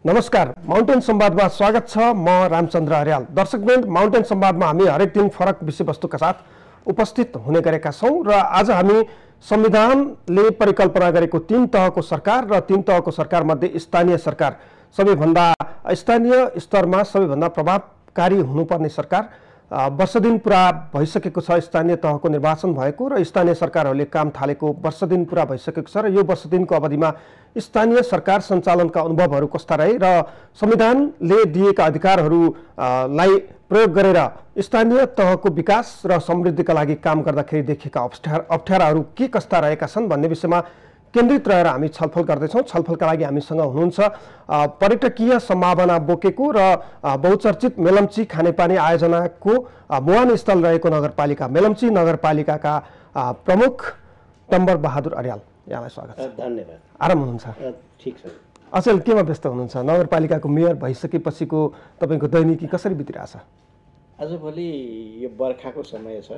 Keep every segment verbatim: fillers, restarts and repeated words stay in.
नमस्कार, माउन्टेन संवादमा स्वागत छ। म रामचन्द्र अर्याल। दर्शकवृन्द, माउन्टेन संवादमा हामी हरेक दिन फरक विषयवस्तुका साथ उपस्थित हुने गरेका छौँ र आज हामी संविधानले परिकल्पना गरेको तीन तहको सरकार र तीन तहको सरकारमध्ये स्थानीय सरकार, सबैभन्दा स्थानीय स्तरमा सबैभन्दा प्रभावकारी हुनुपर्ने सरकार, वर्ष दिन पुरा भइसकेको छ स्थानीय तहको निर्वाचन भएको र स्थानीय सरकारहरूले काम थालेको वर्ष दिन पुरा भइसकेको छ र यो वर्ष दिनको अवधिमा स्थानीय सरकार सञ्चालनका अनुभवहरू कस्ता रहे र संविधानले दिएका अधिकारहरूलाई प्रयोग गरेर स्थानीय तहको विकास र समृद्धिका लागि काम गर्दाखेरि देखिएका अप्ठ्यारा अप्ठ्याराहरू के कस्ता रहेका छन् भन्ने विषयमा केन्द्रित रहेर हामी छलफल गर्दैछौँ। छलफलका लागि हामीसँग हुनुहुन्छ पर्यटकीय सम्भावना बोकेको र बहुचर्चित मेलम्ची खानेपानी आयोजनाको मुहान स्थल रहेको नगरपालिका मेलम्ची नगरपालिकाका प्रमुख डम्बर बहादुर अर्याल, यहाँलाई स्वागत छ। धन्यवाद। आराम हुनुहुन्छ? ठिक छ। अचेल, केमा व्यस्त हुनुहुन्छ? नगरपालिकाको मेयर भइसकेपछिको तपाईँको दैनिकी कसरी बितिरहेछ? आजभोलि यो बर्खाको समय छ।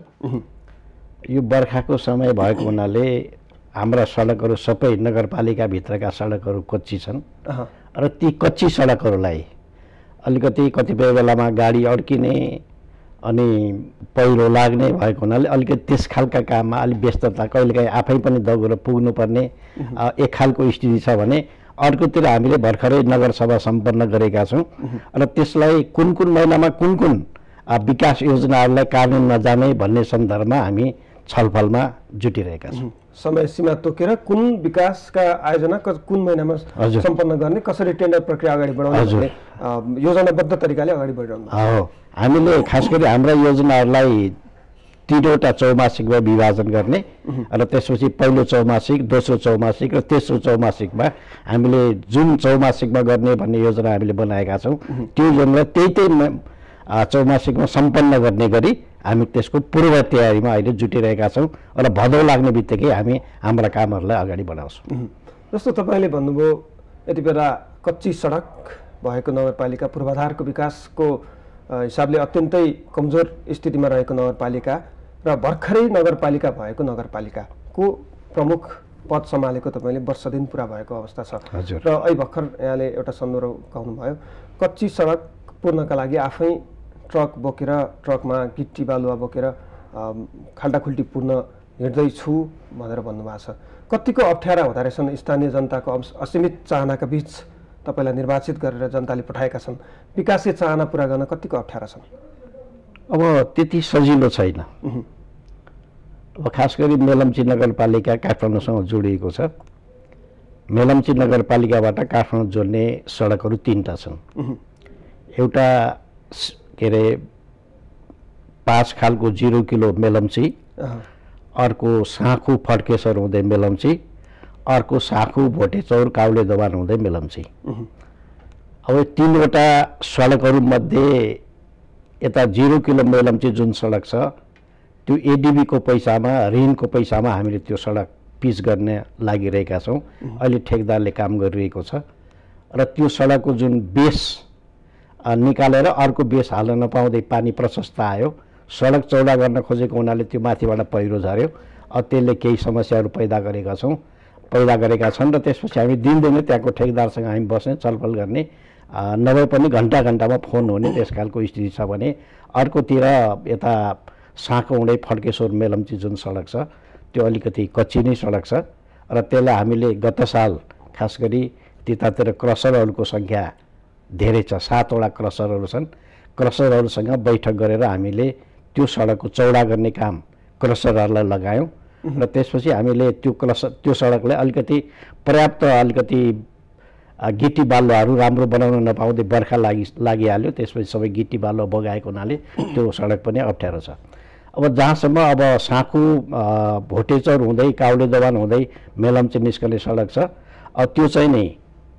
यो बर्खाको समय भएको हुनाले हाम्रा सडकहरू सबै नगरपालिकाभित्रका सडकहरू कच्ची छन् र ती कच्ची सडकहरूलाई अलिकति कतिपय बेलामा गाडी अड्किने अनि पहिरो लाग्ने भएको हुनाले अलिकति त्यस खालका काममा अलिक व्यस्तता, कहिलेकाहीँ आफै पनि दगुएर पुग्नुपर्ने एक खालको स्थिति छ भने अर्कोतिर हामीले भर्खरै नगरसभा सम्पन्न गरेका छौँ र त्यसलाई कुन कुन महिनामा कुन कुन विकास योजनाहरूलाई कार्यान्वयनमा जाने भन्ने सन्दर्भमा हामी छलफलमा जुटिरहेका छौँ। समय सीमा तोकेर कुन विकासका आयोजना कुन महिनामा सम्पन्न गर्ने, कसरी टेन्डर प्रक्रिया अगाडि बढाउने भन्ने योजनाबद्ध तरिकाले अगाडि बढाउनु हो। हामीले खास गरी हाम्रा योजनाहरूलाई तीनवटा चौमासिकमा विभाजन गर्ने र त्यसपछि पहिलो चौमासिक, दोस्रो चौमासिक र तेस्रो चौमासिकमा हामीले जुन चौमासिकमा गर्ने भन्ने योजना हामीले बनाएका छौँ त्यो योजना त्यही त्यही चौमासिकमा सम्पन्न गर्ने गरी हामी त्यसको पूर्व तयारीमा अहिले जुटिरहेका छौँ र भदौ लाग्ने बित्तिकै हामी हाम्रा कामहरूलाई अगाडि बढाउँछौँ। जस्तो तपाईँले भन्नुभयो, यति बेला कच्ची सडक भएको नगरपालिका, पूर्वाधारको विकासको हिसाबले अत्यन्तै कमजोर स्थितिमा रहेको नगरपालिका र भर्खरै नगरपालिका भएको नगरपालिकाको प्रमुख पद सम्हालेको तपाईँले वर्ष दिन पुरा भएको अवस्था छ र अहिले भर्खर यहाँले एउटा सन्दर्भ कहनुभयो, कच्ची सडक पूर्णका लागि आफै ट्रक बोकेर, ट्रकमा गिट्टी बालुवा बोकेर खाल्टाखुल्टी पूर्ण हिँड्दैछु भनेर भन्नुभएको छ। कतिको अप्ठ्यारा हुँदो रहेछन् स्थानीय जनताको असीमित चाहनाका बिच तपाईँलाई निर्वाचित गरेर जनताले पठाएका छन्, विकासीय चाहना पुरा गर्न कतिको अप्ठ्यारा छन्? अब त्यति सजिलो छैन। अब खास गरी मेलम्ची नगरपालिका काठमाडौँसँग जोडिएको छ। मेलम्ची नगरपालिकाबाट काठमाडौँ जोड्ने सडकहरू तिनवटा छन्। एउटा के अरे पाँच खालको जिरो किलो मेलम्ची, अर्को साँखु फड्केसर हुँदै मेलम्ची, अर्को साँखु भोटेचौर काउले दोभान हुँदै मेलम्ची। अब तिनवटा सडकहरूमध्ये यता जिरो किलो मेलम्ची जुन सडक छ त्यो एडिबीको पैसामा, ऋणको पैसामा हामीले त्यो सडक पिच गर्ने लागिरहेका छौँ। अहिले ठेकदारले काम गरिरहेको छ र त्यो सडकको जुन बेस निकालेर अर्को बेस हाल्न नपाउँदै पानी प्रशस्त आयो, सडक चौडा गर्न खोजेको हुनाले त्यो माथिबाट पहिरो झऱ्यो। त्यसले केही समस्याहरू पैदा गरेका छौँ पैदा गरेका छन् र त्यसपछि हामी दिनदिनै त्यहाँको ठेकदारसँग हामी बस्ने, छलफल गर्ने, नभए पनि घन्टा घन्टामा फोन हुने त्यस खालको स्थिति छ भने अर्कोतिर यता साँखो हुँदै फड्केश्वर मेलम्ची जुन सडक छ त्यो अलिकति कच्ची नै सडक छ र त्यसलाई हामीले गत साल खास गरी त्यतातिर क्रसरहरूको सङ्ख्या धेरै छ, सातवटा क्रसरहरू छन्। क्रसरहरूसँग बैठक गरेर हामीले त्यो सडकको चौडा गर्ने काम क्रसरहरूलाई लगायौँ र त्यसपछि हामीले त्यो क्रसर त्यो सडकलाई अलिकति पर्याप्त अलिकति गिट्टी बालुवाहरू राम्रो बनाउन नपाउँदै बर्खा लागि लागिहाल्यो। त्यसपछि सबै गिट्टी बालुवा बगाएको हुनाले त्यो सडक पनि अप्ठ्यारो छ। अब जहाँसम्म अब साँखु भोटेचौर हुँदै काउले दोभान हुँदै मेलम्ची निस्कने सडक छ, त्यो चाहिँ नि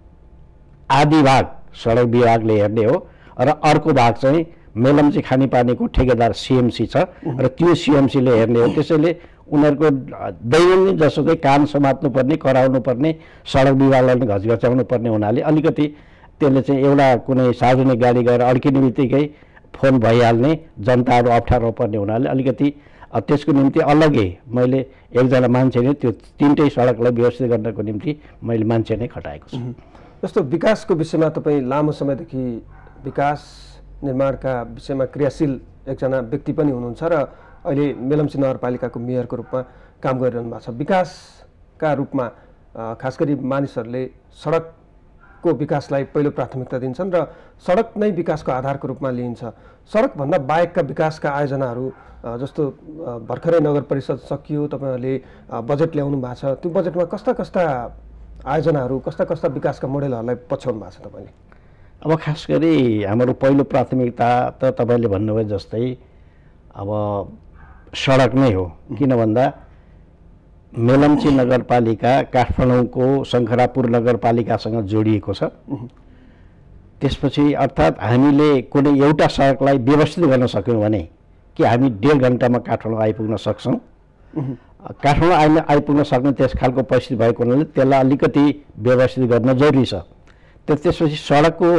आधी भाग सडक विभागले हेर्ने हो र अर्को भाग चाहिँ मेलम्ची खानेपानीको ठेकेदार सिएमसी छ र त्यो सिएमसीले हेर्ने हो। त्यसैले उनीहरूको दैनन्दिन जसोकै काम समात्नु पर्ने, कराउनु पर्ने, सडक विभागलाई पनि घचघच्याउनु पर्ने हुनाले अलिकति त्यसले चाहिँ एउटा कुनै सार्वजनिक गाडी गएर अड्किने बित्तिकै फोन भइहाल्ने, जनताहरू अप्ठ्यारो पर्ने हुनाले अलिकति त्यसको निम्ति अलग्गै मैले एकजना मान्छे नै त्यो तिनटै सडकलाई व्यवस्थित गर्नको निम्ति मैले मान्छे नै खटाएको छु। जस्तो विकासको विषयमा तपाईँ लामो समयदेखि विकास निर्माणका विषयमा क्रियाशील एकजना व्यक्ति पनि हुनुहुन्छ र अहिले मेलम्ची नगरपालिकाको मेयरको रूपमा काम गरिरहनु भएको छ। विकासका रूपमा खास गरी मानिसहरूले सडकको विकासलाई पहिलो प्राथमिकता दिन्छन् र सडक नै विकासको आधारको रूपमा लिइन्छ। सडकभन्दा बाहेकका विकासका आयोजनाहरू जस्तो भर्खरै नगर परिषद सकियो, तपाईँहरूले बजेट ल्याउनु भएको छ, त्यो बजेटमा कस्ता कस्ता आयोजनाहरू कस्ता कस्ता विकासका मोडेलहरूलाई पछ्याउनु भएको छ तपाईँले? अब खास गरी हाम्रो पहिलो प्राथमिकता त तपाईँले भन्नुभयो जस्तै अब सडक नै हो। किन भन्दा मेलम्ची नगरपालिका काठमाडौँको शङ्खरापुर नगरपालिकासँग जोडिएको छ। त्यसपछि अर्थात् हामीले कुनै एउटा सडकलाई व्यवस्थित गर्न सक्यौँ भने कि हामी डेढ घन्टामा काठमाडौँ आइपुग्न सक्छौँ। काठमाडौँ आइ आइपुग्न सक्ने त्यस खालको परिस्थिति भएको हुनाले त्यसलाई अलिकति व्यवस्थित गर्न जरुरी छ। त त्यसपछि सडकको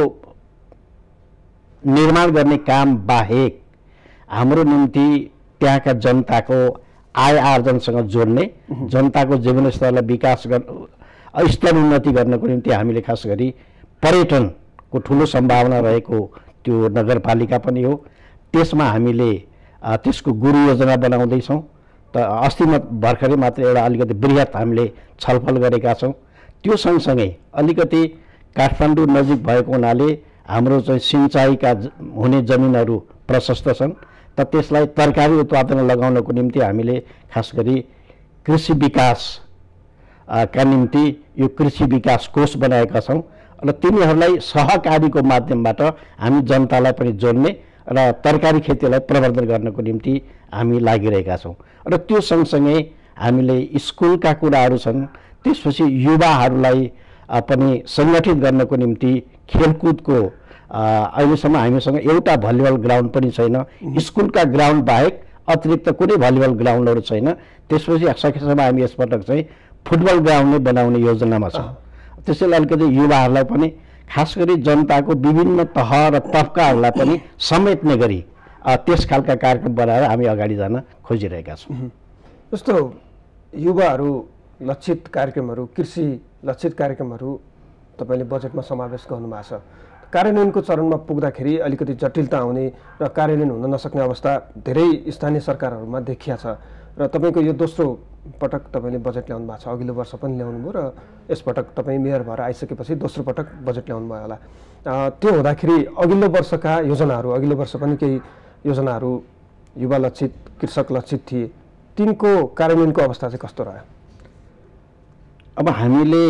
निर्माण गर्ने काम बाहेक हाम्रो निम्ति त्यहाँका जनताको आय आर्जनसँग जोड्ने, जनताको जीवनस्तरलाई विकास गर्न स्तर उन्नति गर्नको निम्ति हामीले खास गरी पर्यटनको ठुलो सम्भावना रहेको त्यो नगरपालिका पनि हो। त्यसमा हामीले त्यसको गुरु योजना बनाउँदैछौँ। त अस्ति भर्खरै मात्र एउटा अलिकति बृहत हामीले छलफल गरेका छौँ। त्यो सँगसँगै अलिकति काठमाडौँ नजिक भएको हुनाले हाम्रो चाहिँ सिँचाइका हुने जमिनहरू प्रशस्त छन्। त त्यसलाई तरकारी उत्पादन लगाउनको निम्ति हामीले खास गरी कृषि विकास का निम्ति यो कृषि विकास कोष बनाएका छौँ र तिनीहरूलाई सहकारीको माध्यमबाट हामी जनतालाई पनि जोड्ने र तरकारी खेतीलाई प्रवर्धन गर्नको निम्ति हामी लागिरहेका छौँ। र त्यो सँगसँगै हामीले स्कुलका कुराहरू छन्। त्यसपछि युवाहरूलाई पनि सङ्गठित गर्नको निम्ति खेलकुदको अहिलेसम्म हामीसँग एउटा भलिबल ग्राउन्ड पनि छैन। स्कुलका ग्राउन्ड बाहेक अतिरिक्त कुनै भलिबल ग्राउन्डहरू छैन। त्यसपछि सकेसम्म हामी यसपटक चाहिँ फुटबल ग्राउन्ड नै बनाउने योजनामा छौँ। त्यसैले अलिकति युवाहरूलाई पनि खास गरी जनताको विभिन्न तह र तबकाहरूलाई पनि समेट्ने गरी त्यस खालका कार्यक्रम बनाएर हामी अगाडि जान खोजिरहेका छौँ। जस्तो युवाहरू लक्षित कार्यक्रमहरू, कृषि लक्षित कार्यक्रमहरू तपाईँले बजेटमा समावेश गर्नुभएको छ। कार्यान्वयनको चरणमा पुग्दाखेरि अलिकति जटिलता आउने र कार्यान्वयन हुन नसक्ने अवस्था धेरै स्थानीय सरकारहरूमा देखिया छ र तपाईँको यो दोस्रो पटक तपाईँले बजेट ल्याउनु भएको छ। अघिल्लो वर्ष पनि ल्याउनु भयो र यसपटक तपाईँ मेयर भएर आइसकेपछि दोस्रो पटक बजेट ल्याउनु भयो होला। त्यो हुँदाखेरि अघिल्लो वर्षका योजनाहरू, अघिल्लो वर्ष पनि केही योजनाहरू युवा लक्षित, कृषक लक्षित थिए, तिनको कार्यान्वयनको अवस्था चाहिँ कस्तो रह्यो? अब हामीले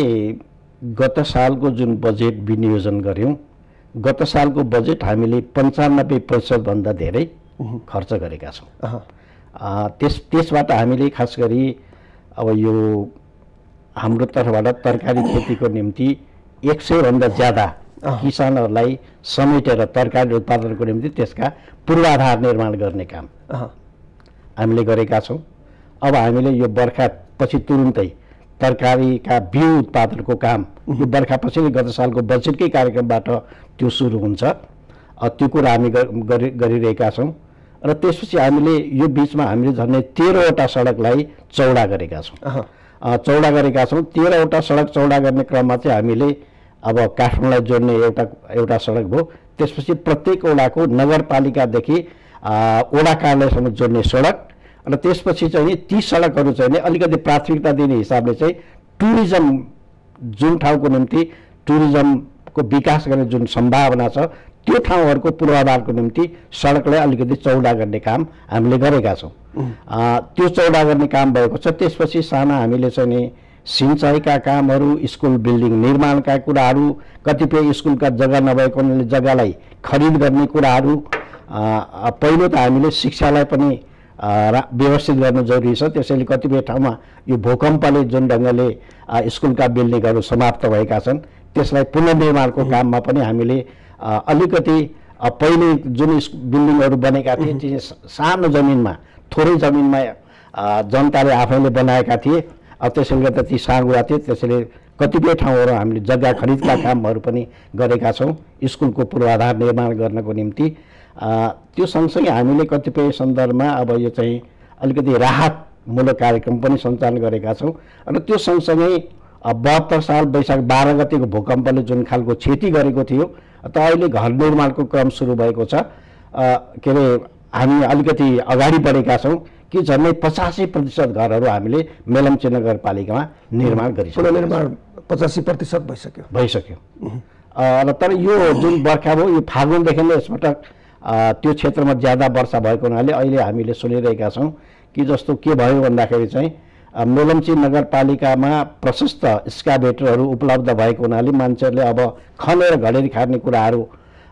गत सालको जुन बजेट विनियोजन गऱ्यौँ, गत सालको बजेट हामीले पन्चानब्बे प्रतिशतभन्दा धेरै खर्च गरेका छौँ। त्यस त्यसबाट हामीले खास गरी अब यो हाम्रो तर्फबाट तरकारी खेतीको निम्ति एक सयभन्दा ज्यादा किसानहरूलाई समेटेर तरकारी उत्पादनको निम्ति त्यसका पूर्वाधार निर्माण गर्ने काम हामीले गरेका छौँ। अब हामीले यो बर्खा पछि तुरुन्तै तरकारीका बिउ उत्पादनको काम यो बर्खा पछि गत सालको बजेटकै कार्यक्रमबाट त्यो सुरु हुन्छ। त्यो कुरा हामी गरिरहेका छौँ र त्यसपछि हामीले यो बिचमा हामीले झन्डै तेह्रवटा सडकलाई चौडा गरेका छौँ चौडा गरेका छौँ तेह्रवटा सडक चौडा गर्ने क्रममा चाहिँ हामीले अब काठमाडौँलाई जोड्ने एउटा एउटा सडक भयो। त्यसपछि प्रत्येक वडाको नगरपालिकादेखि वडा कार्यालयसम्म जोड्ने सडक र त्यसपछि चाहिँ ती सडकहरू चाहिँ अलिकति प्राथमिकता दिने हिसाबले चाहिँ टुरिज्म जुन ठाउँको निम्ति टुरिज्मको विकास गर्ने जुन सम्भावना छ त्यो ठाउँहरूको पूर्वाधारको निम्ति सडकलाई अलिकति चौडा गर्ने काम हामीले गरेका छौँ। त्यो चौडा गर्ने काम भएको छ। त्यसपछि साना हामीले चाहिँ नि सिँचाइका कामहरू, स्कुल बिल्डिङ निर्माणका कुराहरू, कतिपय स्कुलका जग्गा नभएको हुनाले जग्गालाई खरिद गर्ने कुराहरू, पहिलो त हामीले शिक्षालाई पनि व्यवस्थित गर्नु जरुरी छ। त्यसैले कतिपय ठाउँमा यो भूकम्पले जुन ढङ्गले स्कुलका बिल्डिङहरू समाप्त भएका छन् त्यसलाई पुनर्निर्माणको काममा पनि हामीले अलिकति पहिले जुन बिल्डिङहरू बनेका थिए ती सानो जमिनमा, थोरै जमिनमा जनताले आफैले बनाएका थिए। अब त्यसैले गर्दा ती साँगुरा थिए। त्यसैले कतिपय ठाउँहरू हामीले जग्गा खरिदका कामहरू पनि गरेका छौँ स्कुलको पूर्वाधार निर्माण गर्नको निम्ति। त्यो सँगसँगै हामीले कतिपय सन्दर्भमा अब यो चाहिँ अलिकति राहतमूलक कार्यक्रम पनि सञ्चालन गरेका छौँ र त्यो सँगसँगै बहत्तर साल वैशाख बाह्र गतिको भूकम्पले जुन खालको क्षति गरेको थियो त अहिले घर निर्माणको क्रम सुरु भएको छ। के अरे हामी अलिकति अगाडि बढेका छौँ कि झन्डै पचासी प्रतिशत घरहरू हामीले मेलम्ची नगरपालिकामा निर्माण गरिसक्यौँ। निर्माण पचासी प्रतिशत भइसक्यो भइसक्यो र तर यो जुन बर्खा भयो यो फागुनदेखि नै यसपटक त्यो क्षेत्रमा ज्यादा वर्षा भएको हुनाले अहिले हामीले सुनिरहेका छौँ कि जस्तो के भयो भन्दाखेरि चाहिँ मेलम्ची नगरपालिकामा प्रशस्त एक्सकाभेटरहरू उपलब्ध भएको हुनाले मान्छेहरूले अब खनेर घडेरी खार्ने कुराहरू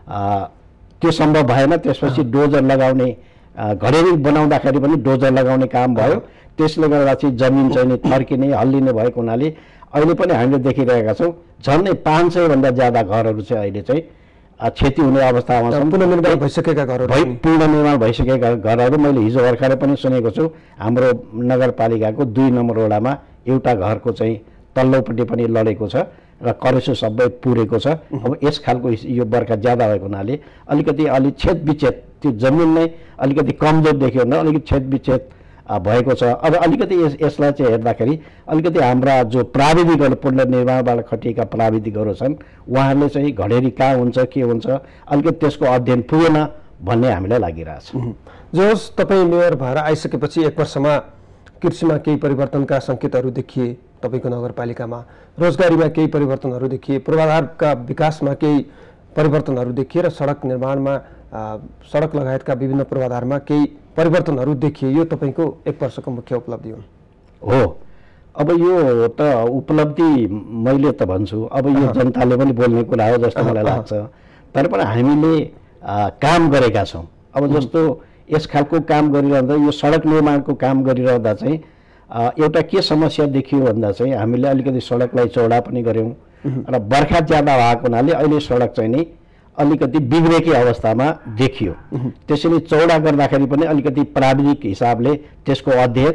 त्यो सम्भव भएन। त्यसपछि डोजर लगाउने घडेरी बनाउँदाखेरि पनि डोजर लगाउने काम भयो। त्यसले गर्दा चाहिँ जमिन चाहिँ थर्किने हल्लिने भएको हुनाले अहिले पनि हामीले देखिरहेका छौँ झन्डै पाँच सय भन्दा ज्यादा घरहरू चाहिँ अहिले चाहिँ क्षति हुने अवस्थामा छन्। पुनर्निर्माण भइसकेका घरहरू पुनर्निर्माण भइसकेका घरहरू मैले हिजो भर्खरै पनि सुनेको छु हाम्रो नगरपालिकाको दुई नम्बर वडामा एउटा घरको चाहिँ तल्लोपट्टि पनि लडेको छ र करेसो सबै पुरेको छ। अब यस खालको यो बर्खा ज्यादा भएको हुनाले अलिकति अलि छेद विच्छेद त्यो जमिन नै अलिकति कमजोर देखियो भने अलिकति छेद विच्छेद भएको छ। अब अलिकति यस यसलाई चाहिँ हेर्दाखेरि अलिकति हाम्रा जो प्राविधिकहरू पुनर्निर्माणबाट खटिएका प्राविधिकहरू छन् उहाँहरूले चाहिँ घडेरी कहाँ हुन्छ के हुन्छ अलिकति त्यसको अध्ययन पुगेन भन्ने हामीलाई लागिरहेछ। जे होस् तपाईँ मेयर भएर आइसकेपछि एक वर्षमा कृषिमा केही परिवर्तनका सङ्केतहरू देखिए, तपाईँको नगरपालिकामा रोजगारीमा केही परिवर्तनहरू देखिए, पूर्वाधारका विकासमा केही परिवर्तनहरू देखिए र सडक निर्माणमा सडक लगायतका विभिन्न पूर्वाधारमा केही परिवर्तनहरू देखिए। यो तपाईँको एक वर्षको मुख्य उपलब्धि हो। हो अब यो त उपलब्धि मैले त भन्छु अब यो जनताले पनि बोल्ने कुरा हो जस्तो मलाई लाग्छ। तर पनि हामीले काम गरेका छौँ। अब जस्तो यस खालको काम गरिरहँदा यो सडक निर्माणको काम गरिरहँदा चाहिँ एउटा के समस्या देखियो भन्दा चाहिँ हामीले अलिकति सडकलाई चौडा पनि गऱ्यौँ र बर्खा ज्यादा भएको हुनाले अहिले सडक चाहिँ नि अलिकति बिग्रेकै अवस्थामा देखियो। त्यसैले चौडा गर्दाखेरि पनि अलिकति प्राविधिक हिसाबले त्यसको अध्ययन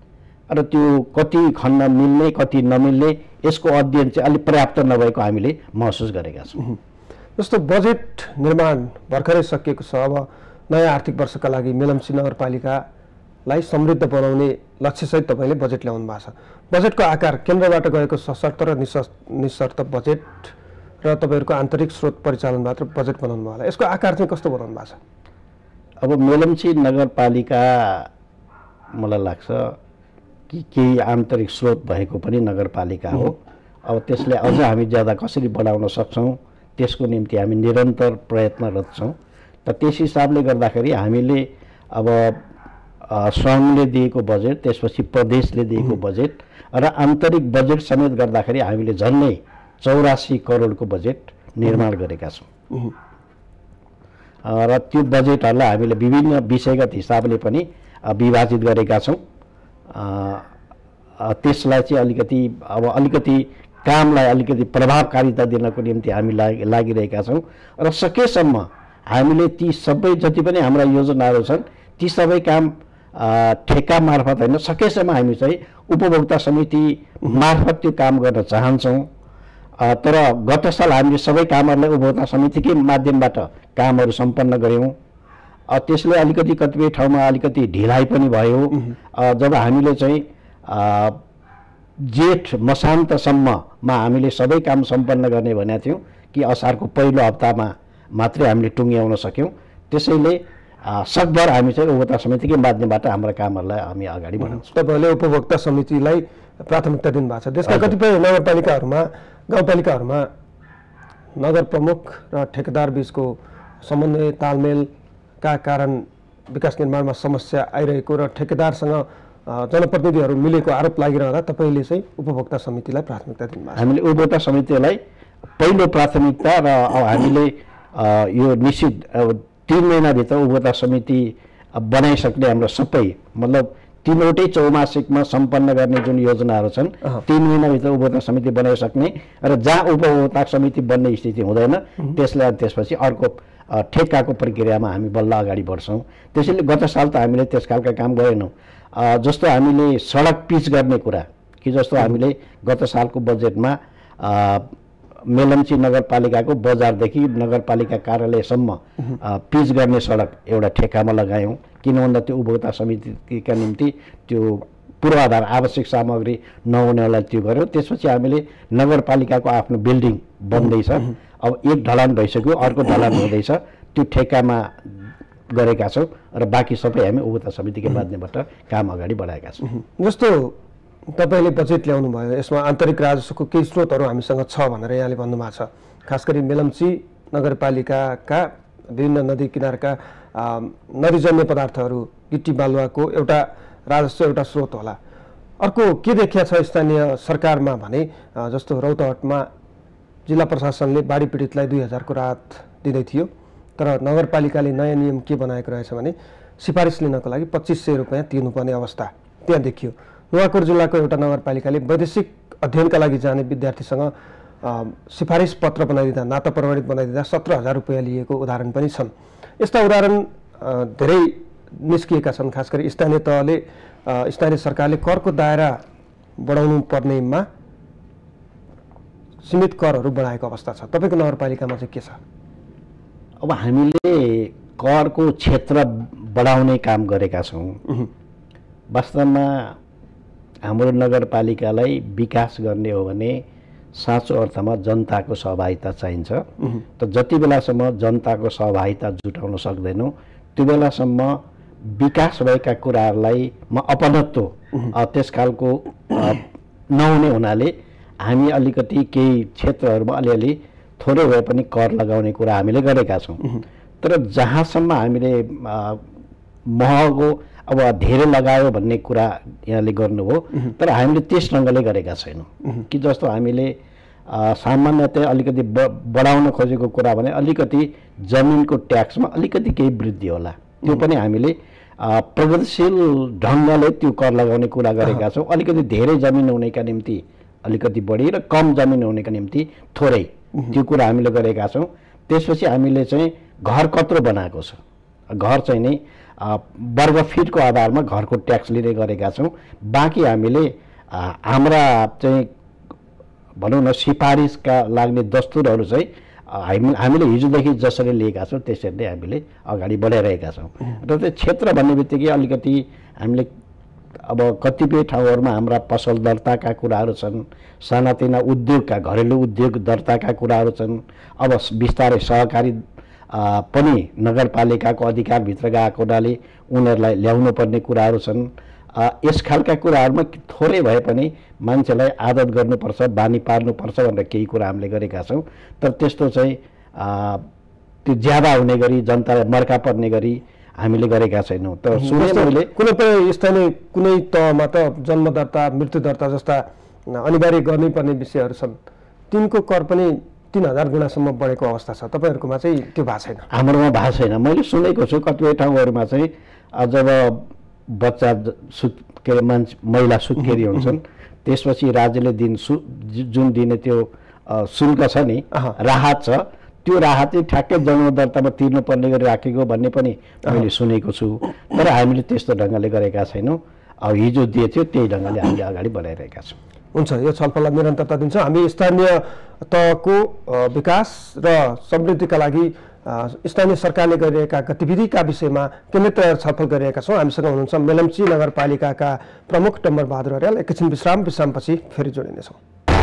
र त्यो कति खन्न मिल्ने कति नमिल्ने यसको अध्ययन चाहिँ अलिक पर्याप्त नभएको हामीले महसुस गरेका छौँ। जस्तो बजेट निर्माण भर्खरै सकिएको छ। अब नयाँ आर्थिक वर्षका लागि मेलम्ची नगरपालिकालाई समृद्ध बनाउने लक्ष्यसहित तपाईँले बजेट ल्याउनु भएको छ। बजेटको आकार केन्द्रबाट गएको सशर्त र निशर्त बजेट र तपाईँहरूको आन्तरिक स्रोत परिचालनबाट बजेट बनाउनु भयो होला, यसको आकार चाहिँ कस्तो बनाउनु भएको छ? अब मेलम्ची नगरपालिका मलाई लाग्छ कि केही आन्तरिक स्रोत भएको पनि नगरपालिका हो। अब त्यसले अझ हामी ज्यादा कसरी बढाउन सक्छौँ त्यसको निम्ति हामी निरन्तर प्रयत्नरत छौँ। त त्यस हिसाबले गर्दाखेरि हामीले अब सङ्घले दिएको बजेट त्यसपछि प्रदेशले दिएको बजेट र आन्तरिक बजेट समेत गर्दाखेरि हामीले झन्डै चौरासी करोडको बजेट निर्माण गरेका छौँ र त्यो बजेटहरूलाई हामीले विभिन्न विषयगत हिसाबले पनि विभाजित गरेका छौँ। त्यसलाई चाहिँ अलिकति अब अलिकति कामलाई अलिकति प्रभावकारिता दिनको निम्ति हामी लागि लागिरहेका छौँ र सकेसम्म हामीले ती सबै जति पनि हाम्रा योजनाहरू छन् ती सबै काम ठेक्का मार्फत होइन सकेसम्म हामी चाहिँ उपभोक्ता समिति मार्फत त्यो काम गर्न चाहन्छौँ। तर गत साल हामीले सबै कामहरूलाई उपभोक्ता समितिकै माध्यमबाट कामहरू सम्पन्न गऱ्यौँ। त्यसले अलिकति कतिपय ठाउँमा अलिकति ढिलाइ पनि भयो। जब हामीले चाहिँ जेठ मसान्तसम्ममा हामीले सबै काम सम्पन्न गर्ने भनेका थियौँ कि असारको पहिलो हप्तामा मात्रै हामीले टुङ्ग्याउन सक्यौँ। त्यसैले सकभर हामी चाहिँ उपभोक्ता समितिकै माध्यमबाट हाम्रा कामहरूलाई हामी अगाडि बढाउँछौँ। तपाईँहरूले उपभोक्ता समितिलाई प्राथमिकता दिनुभएको छ। देशका कतिपय नगरपालिकाहरूमा गाउँपालिकाहरूमा नगर प्रमुख र ठेकेदार बीचको समन्वय तालमेलका कारण विकास निर्माणमा समस्या आइरहेको र ठेकेदारसँग जनप्रतिनिधिहरू मिलेको आरोप लागिरहँदा तपाईँले चाहिँ उपभोक्ता समितिलाई प्राथमिकता दिनुभएको छ। हामीले उपभोक्ता समितिलाई पहिलो प्राथमिकता र अब हामीले यो निश्चित तीन महिनाभित्र उपभोक्ता समिति बनाइसक्ने हाम्रो सबै मतलब तीनवटै चौमासिकमा सम्पन्न गर्ने जुन योजनाहरू छन् तीन महिनाभित्र उपभोक्ता समिति बनाइसक्ने र जहाँ उपभोक्ता समिति बन्ने स्थिति हुँदैन त्यसलाई त्यसपछि अर्को ठेक्काको प्रक्रियामा हामी बल्ल अगाडि बढ्छौँ। त्यसैले गत साल त हामीले त्यस खालका काम गरेनौँ। जस्तो हामीले सडक पिच गर्ने कुरा कि जस्तो हामीले गत सालको बजेटमा मेलम्ची नगरपालिकाको बजारदेखि नगरपालिका कार्यालयसम्म पिच गर्ने सडक एउटा ठेक्कामा लगायौँ। किन भन्दा त्यो उपभोक्ता समितिका निम्ति त्यो पूर्वाधार आवश्यक सामग्री नहुनेलाई त्यो गर्यो। त्यसपछि हामीले नगरपालिकाको आफ्नो बिल्डिङ बन्दैछ, अब एक ढलान भइसक्यो, अर्को ढलान हुँदैछ, त्यो ठेक्कामा गरेका छौँ र बाँकी सबै हामी उपभोक्ता समितिकै माध्यमबाट काम अगाडि बढाएका छौँ। जस्तो तपाईँले बजेट ल्याउनु भयो, यसमा आन्तरिक राजस्वको केही स्रोतहरू हामीसँग छ भनेर यहाँले भन्नुभएको छ। खास गरी मेलम्ची नगरपालिकाका विभिन्न नदी किनारका नदीजन्य पदार्थहरू, गिट्टी बालुवाको एउटा राजस्व एउटा स्रोत होला। अर्को के देखिया छ स्थानीय सरकारमा भने जस्तो रौतहटमा जिल्ला प्रशासनले बाढी पीडितलाई दुई हजारको राहत दिँदै थियो, तर नगरपालिकाले नयाँ नियम के बनाएको रहेछ भने सिफारिस लिनको लागि पच्चिस सय रुपियाँ तिर्नुपर्ने अवस्था त्यहाँ देखियो। नुवाकोट जिल्लाको एउटा नगरपालिकाले वैदेशिक अध्ययनका लागि जाने विद्यार्थीसँग सिफारिस पत्र बनाइदिँदा, नाता प्रमाणित बनाइदिँदा सत्र हजार रुपियाँ लिएको उदाहरण पनि छन्। यस्ता उदाहरण धेरै निस्किएका छन्। खास गरी स्थानीय तहले, स्थानीय सरकारले करको दायरा बढाउनु पर्नेमा सीमित करहरू बढाएको अवस्था छ। तपाईँको नगरपालिकामा चाहिँ के छ? अब हामीले करको क्षेत्र बढाउने काम गरेका छौँ। वास्तवमा हाम्रो नगरपालिकालाई विकास गर्ने हो भने साँचो अर्थमा जनताको सहभागिता चाहिन्छ। त जति बेलासम्म जनताको सहभागिता जुटाउन सक्दैनौँ त्यो बेलासम्म विकास भएका कुराहरूलाई म अपनत्व त्यस खालको नहुने हुनाले हामी अलिकति केही क्षेत्रहरूमा अलिअलि थोरै भए पनि कर लगाउने कुरा हामीले गरेका छौँ। तर जहाँसम्म हामीले महँगो अब धेरै लगायो भन्ने कुरा यहाँले गर्नुभयो, तर हामीले त्यस ढङ्गले गरेका छैनौँ कि जस्तो हामीले सामान्यतया अलिकति बढाउन खोजेको कुरा भने अलिकति जमिनको ट्याक्समा अलिकति केही वृद्धि होला, त्यो पनि हामीले प्रगतिशील ढङ्गले त्यो कर लगाउने कुरा गरेका छौँ। अलिकति धेरै जमिन हुनेका निम्ति अलिकति बढी र कम जमिन हुनेका निम्ति थोरै, त्यो कुरा हामीले गरेका छौँ। त्यसपछि हामीले चाहिँ घर कत्रो बनाएको छ, घर चाहिँ नै वर्ग फिटको आधारमा घरको ट्याक्स लिने गरेका छौँ। बाँकी हामीले हाम्रा चाहिँ भनौँ न सिफारिसका लाग्ने दस्तुरहरू चाहिँ हामी हामीले हिजोदेखि जसरी लिएका छौँ त्यसरी नै हामीले अगाडि बढाइरहेका छौँ। र त्यो क्षेत्र भन्ने बित्तिकै अलिकति हामीले अब कतिपय ठाउँहरूमा हाम्रा पसल दर्ताका कुराहरू छन्, सानातिना उद्योगका घरेलु उद्योग दर्ताका कुराहरू छन्। अब बिस्तारै सहकारी पनि नगरपालिकाको अधिकारभित्र गएको हुनाले उनीहरूलाई ल्याउनु पर्ने कुराहरू छन्। यस खालका कुराहरूमा थोरै भए पनि मान्छेलाई आदत गर्नुपर्छ, बानी पार्नुपर्छ भनेर केही कुरा हामीले गरेका छौँ। तर त्यस्तो चाहिँ त्यो ज्यादा हुने गरी जनतालाई मर्का पर्ने गरी हामीले गरेका छैनौँ। तर सुने कुनै पनि स्थानीय कुनै तहमा त जन्म दर्ता, मृत्यु दर्ता जस्ता अनिवार्य गर्नै पर्ने विषयहरू छन्, तिनको कर पनि तीन हजार गुणासम्म बढेको अवस्था छ। तपाईँहरूकोमा चाहिँ त्यो भएको छैन? हाम्रोमा भएको छैन। मैले सुनेको छु कतिपय ठाउँहरूमा चाहिँ जब बच्चा सुत के अरे मान्छे महिला सुत्केरी हुन्छन् त्यसपछि राज्यले दिन सु जुन दिने त्यो शुल्क छ नि, राहत छ, त्यो राहत चाहिँ ठ्याक्कै जन्म दर्तामा तिर्नुपर्ने गरी राखेको भन्ने पनि मैले सुनेको छु। तर हामीले त्यस्तो ढङ्गले गरेका छैनौँ। अब हिजो दिएथ्यो त्यही ढङ्गले हामीले अगाडि बढाइरहेका छौँ। हुन्छ, यो छलफललाई निरन्तरता दिन्छ। हामी स्थानीय तहको विकास र समृद्धिका लागि स्थानीय सरकारले गरिरहेका गतिविधिका विषयमा केन्द्रित रहेर छलफल गरिरहेका छौँ। हामीसँग हुनुहुन्छ मेलम्ची नगरपालिकाका प्रमुख डम्बर बहादुर अर्याल। एकैछिन विश्राम विश्रामपछि फेरि जोडिनेछौँ।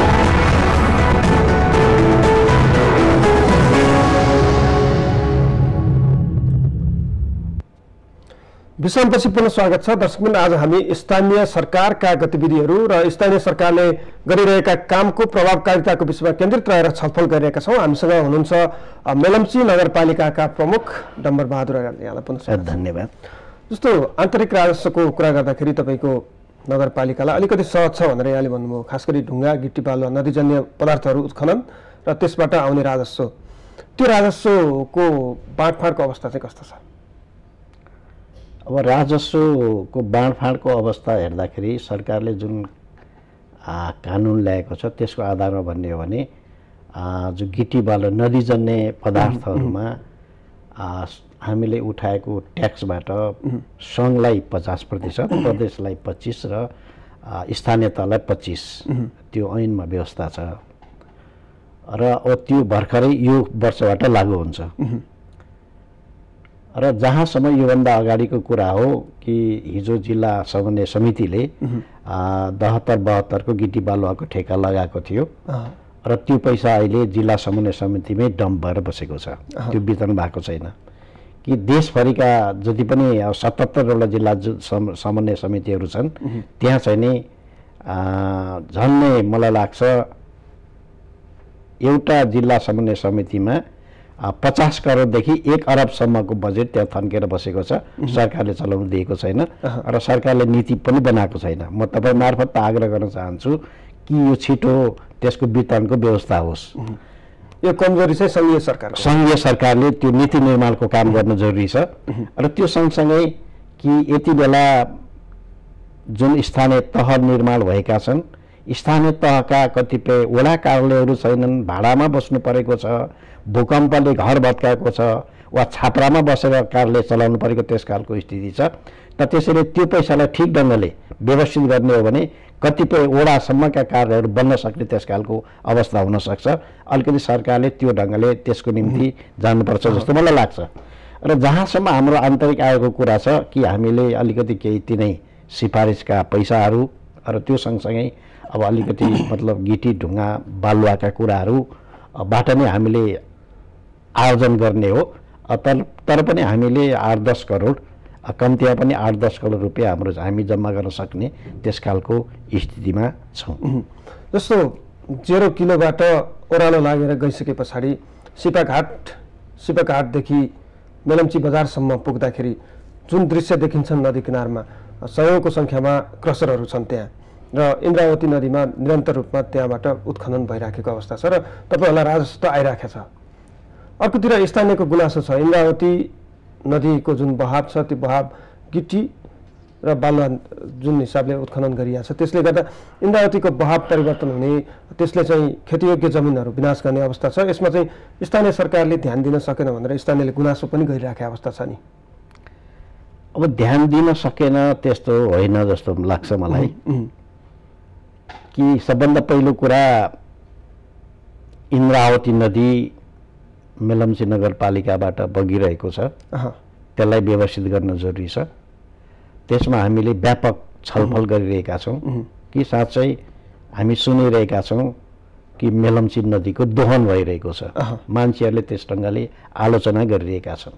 विश्रामपछि पुनः स्वागत छ। दर्शकवृन्द, आज हामी स्थानीय सरकारका गतिविधिहरू र स्थानीय सरकारले गरिरहेका कामको प्रभावकारिताको विषयमा केन्द्रित रहेर छलफल गरिरहेका छौँ। हामीसँग हुनुहुन्छ मेलम्ची नगरपालिकाका प्रमुख डम्बर बहादुर अर्याल। यहाँलाई पुनः धन्यवाद। जस्तो आन्तरिक राजस्वको कुरा गर्दाखेरि तपाईँको नगरपालिकालाई अलिकति सहज छ भनेर यहाँले भन्नुभयो। खास गरी ढुङ्गा, गिट्टी बालुवा, नदीजन्य पदार्थहरू उत्खनन र त्यसबाट आउने राजस्व, त्यो राजस्वको बाँडफाँडको अवस्था चाहिँ कस्तो छ? अब राजस्वको बाँडफाँडको अवस्था हेर्दाखेरि सरकारले जुन कानुन ल्याएको छ त्यसको आधारमा भन्ने हो भने जो गिटी बालुवा नदीजन्य पदार्थहरूमा हामीले उठाएको ट्याक्सबाट सङ्घलाई पचास प्रतिशत, प्रदेशलाई पच्चिस र स्थानीय तहलाई पच्चिस, त्यो ऐनमा व्यवस्था छ र त्यो भर्खरै यो वर्षबाट लागू हुन्छ। र जहाँसम्म योभन्दा अगाडिको कुरा हो कि हिजो जिल्ला समन्वय समितिले बहत्तर बहत्तरको गिटी बालुवाको ठेका लगाएको थियो र त्यो पैसा अहिले जिल्ला समन्वय समितिमै डम्प भएर बसेको छ, त्यो वितरण भएको छैन। कि देशभरिका जति पनि सतहत्तरवटा जिल्ला समन्वय समितिहरू छन् त्यहाँ चाहिँ नि झन्नै मलाई लाग्छ एउटा जिल्ला समन्वय समितिमा पचास करोडदेखि एक अरबसम्मको बजेट त्यहाँ थन्केर बसेको छ, सरकारले चलाउनु दिएको छैन र सरकारले नीति पनि बनाएको छैन। म तपाईँ मार्फत त आग्रह गर्न चाहन्छु कि यो छिटो त्यसको वितरणको व्यवस्था होस्। यो कमजोरी चाहिँ सङ्घीय सरकार सङ्घीय सरकारले त्यो नीति निर्माणको काम गर्न जरुरी छ र त्यो सँगसँगै कि यति बेला जुन स्थानीय तह निर्माण भएका छन्, स्थानीय तहका कतिपय वडा कार्यालयहरू छैनन्, भाडामा बस्नु परेको छ, भूकम्पले घर भत्काएको छ वा छाप्रामा बसेर कार्यालय चलाउनु परेको त्यस खालको स्थिति छ। त त्यसैले त्यो पैसालाई ठिक ढङ्गले व्यवस्थित गर्ने हो भने कतिपय वडासम्मका कार्यहरू बन्न सक्ने त्यस खालको अवस्था हुन सक्छ। अलिकति सरकारले त्यो ढङ्गले त्यसको निम्ति जानुपर्छ जस्तो मलाई लाग्छ। र जहाँसम्म हाम्रो आन्तरिक आएको कुरा छ कि हामीले अलिकति केही तिनै सिफारिसका पैसाहरू र त्यो सँगसँगै अब अलिकति मतलब गिटी ढुङ्गा बालुवाका कुराहरू बाट नै हामीले आयोजन गर्ने हो। तर तर पनि हामीले आठ दस करोड कम्तीमा पनि आठ दस करोड रुपियाँ हाम्रो हामी जम्मा गर्न सक्ने त्यस खालको स्थितिमा छौँ। जस्तो जेरो किलोबाट ओह्रालो लागेर गइसके पछाडि सिपाघाट सिपाघाटदेखि मेलम्ची बजारसम्म पुग्दाखेरि जुन दृश्य देखिन्छन् नदी किनारमा सयौँको सङ्ख्यामा क्रसरहरू छन् त्यहाँ र इन्द्रावती नदीमा निरन्तर रूपमा त्यहाँबाट उत्खनन भइराखेको अवस्था छ र तपाईँहरूलाई राजस्व त आइराखेको छ। अर्कोतिर स्थानीयको गुनासो छ इन्द्रावती नदीको जुन बहाव छ त्यो बहाव गिटी र बालुवा जुन हिसाबले उत्खनन गरिएको छ त्यसले गर्दा इन्द्रावतीको बहाव परिवर्तन हुने, त्यसले चाहिँ खेतीयोग्य जमिनहरू विनाश गर्ने अवस्था छ। यसमा चाहिँ स्थानीय सरकारले ध्यान दिन सकेन भनेर स्थानीयले गुनासो पनि गरिराखेको अवस्था छ नि। अब ध्यान दिन सकेन त्यस्तो होइन जस्तो लाग्छ मलाई कि सबभन्दा पहिलो कुरा इन्द्रावती नदी मेलम्ची नगरपालिकाबाट बगिरहेको छ, त्यसलाई व्यवस्थित गर्न जरुरी छ। त्यसमा हामीले व्यापक छलफल गरिरहेका छौँ कि साँच्चै हामी सुनिरहेका छौँ कि मेलम्ची नदीको दोहन भइरहेको छ, मान्छेहरूले त्यस ढङ्गले आलोचना गरिरहेका छन्।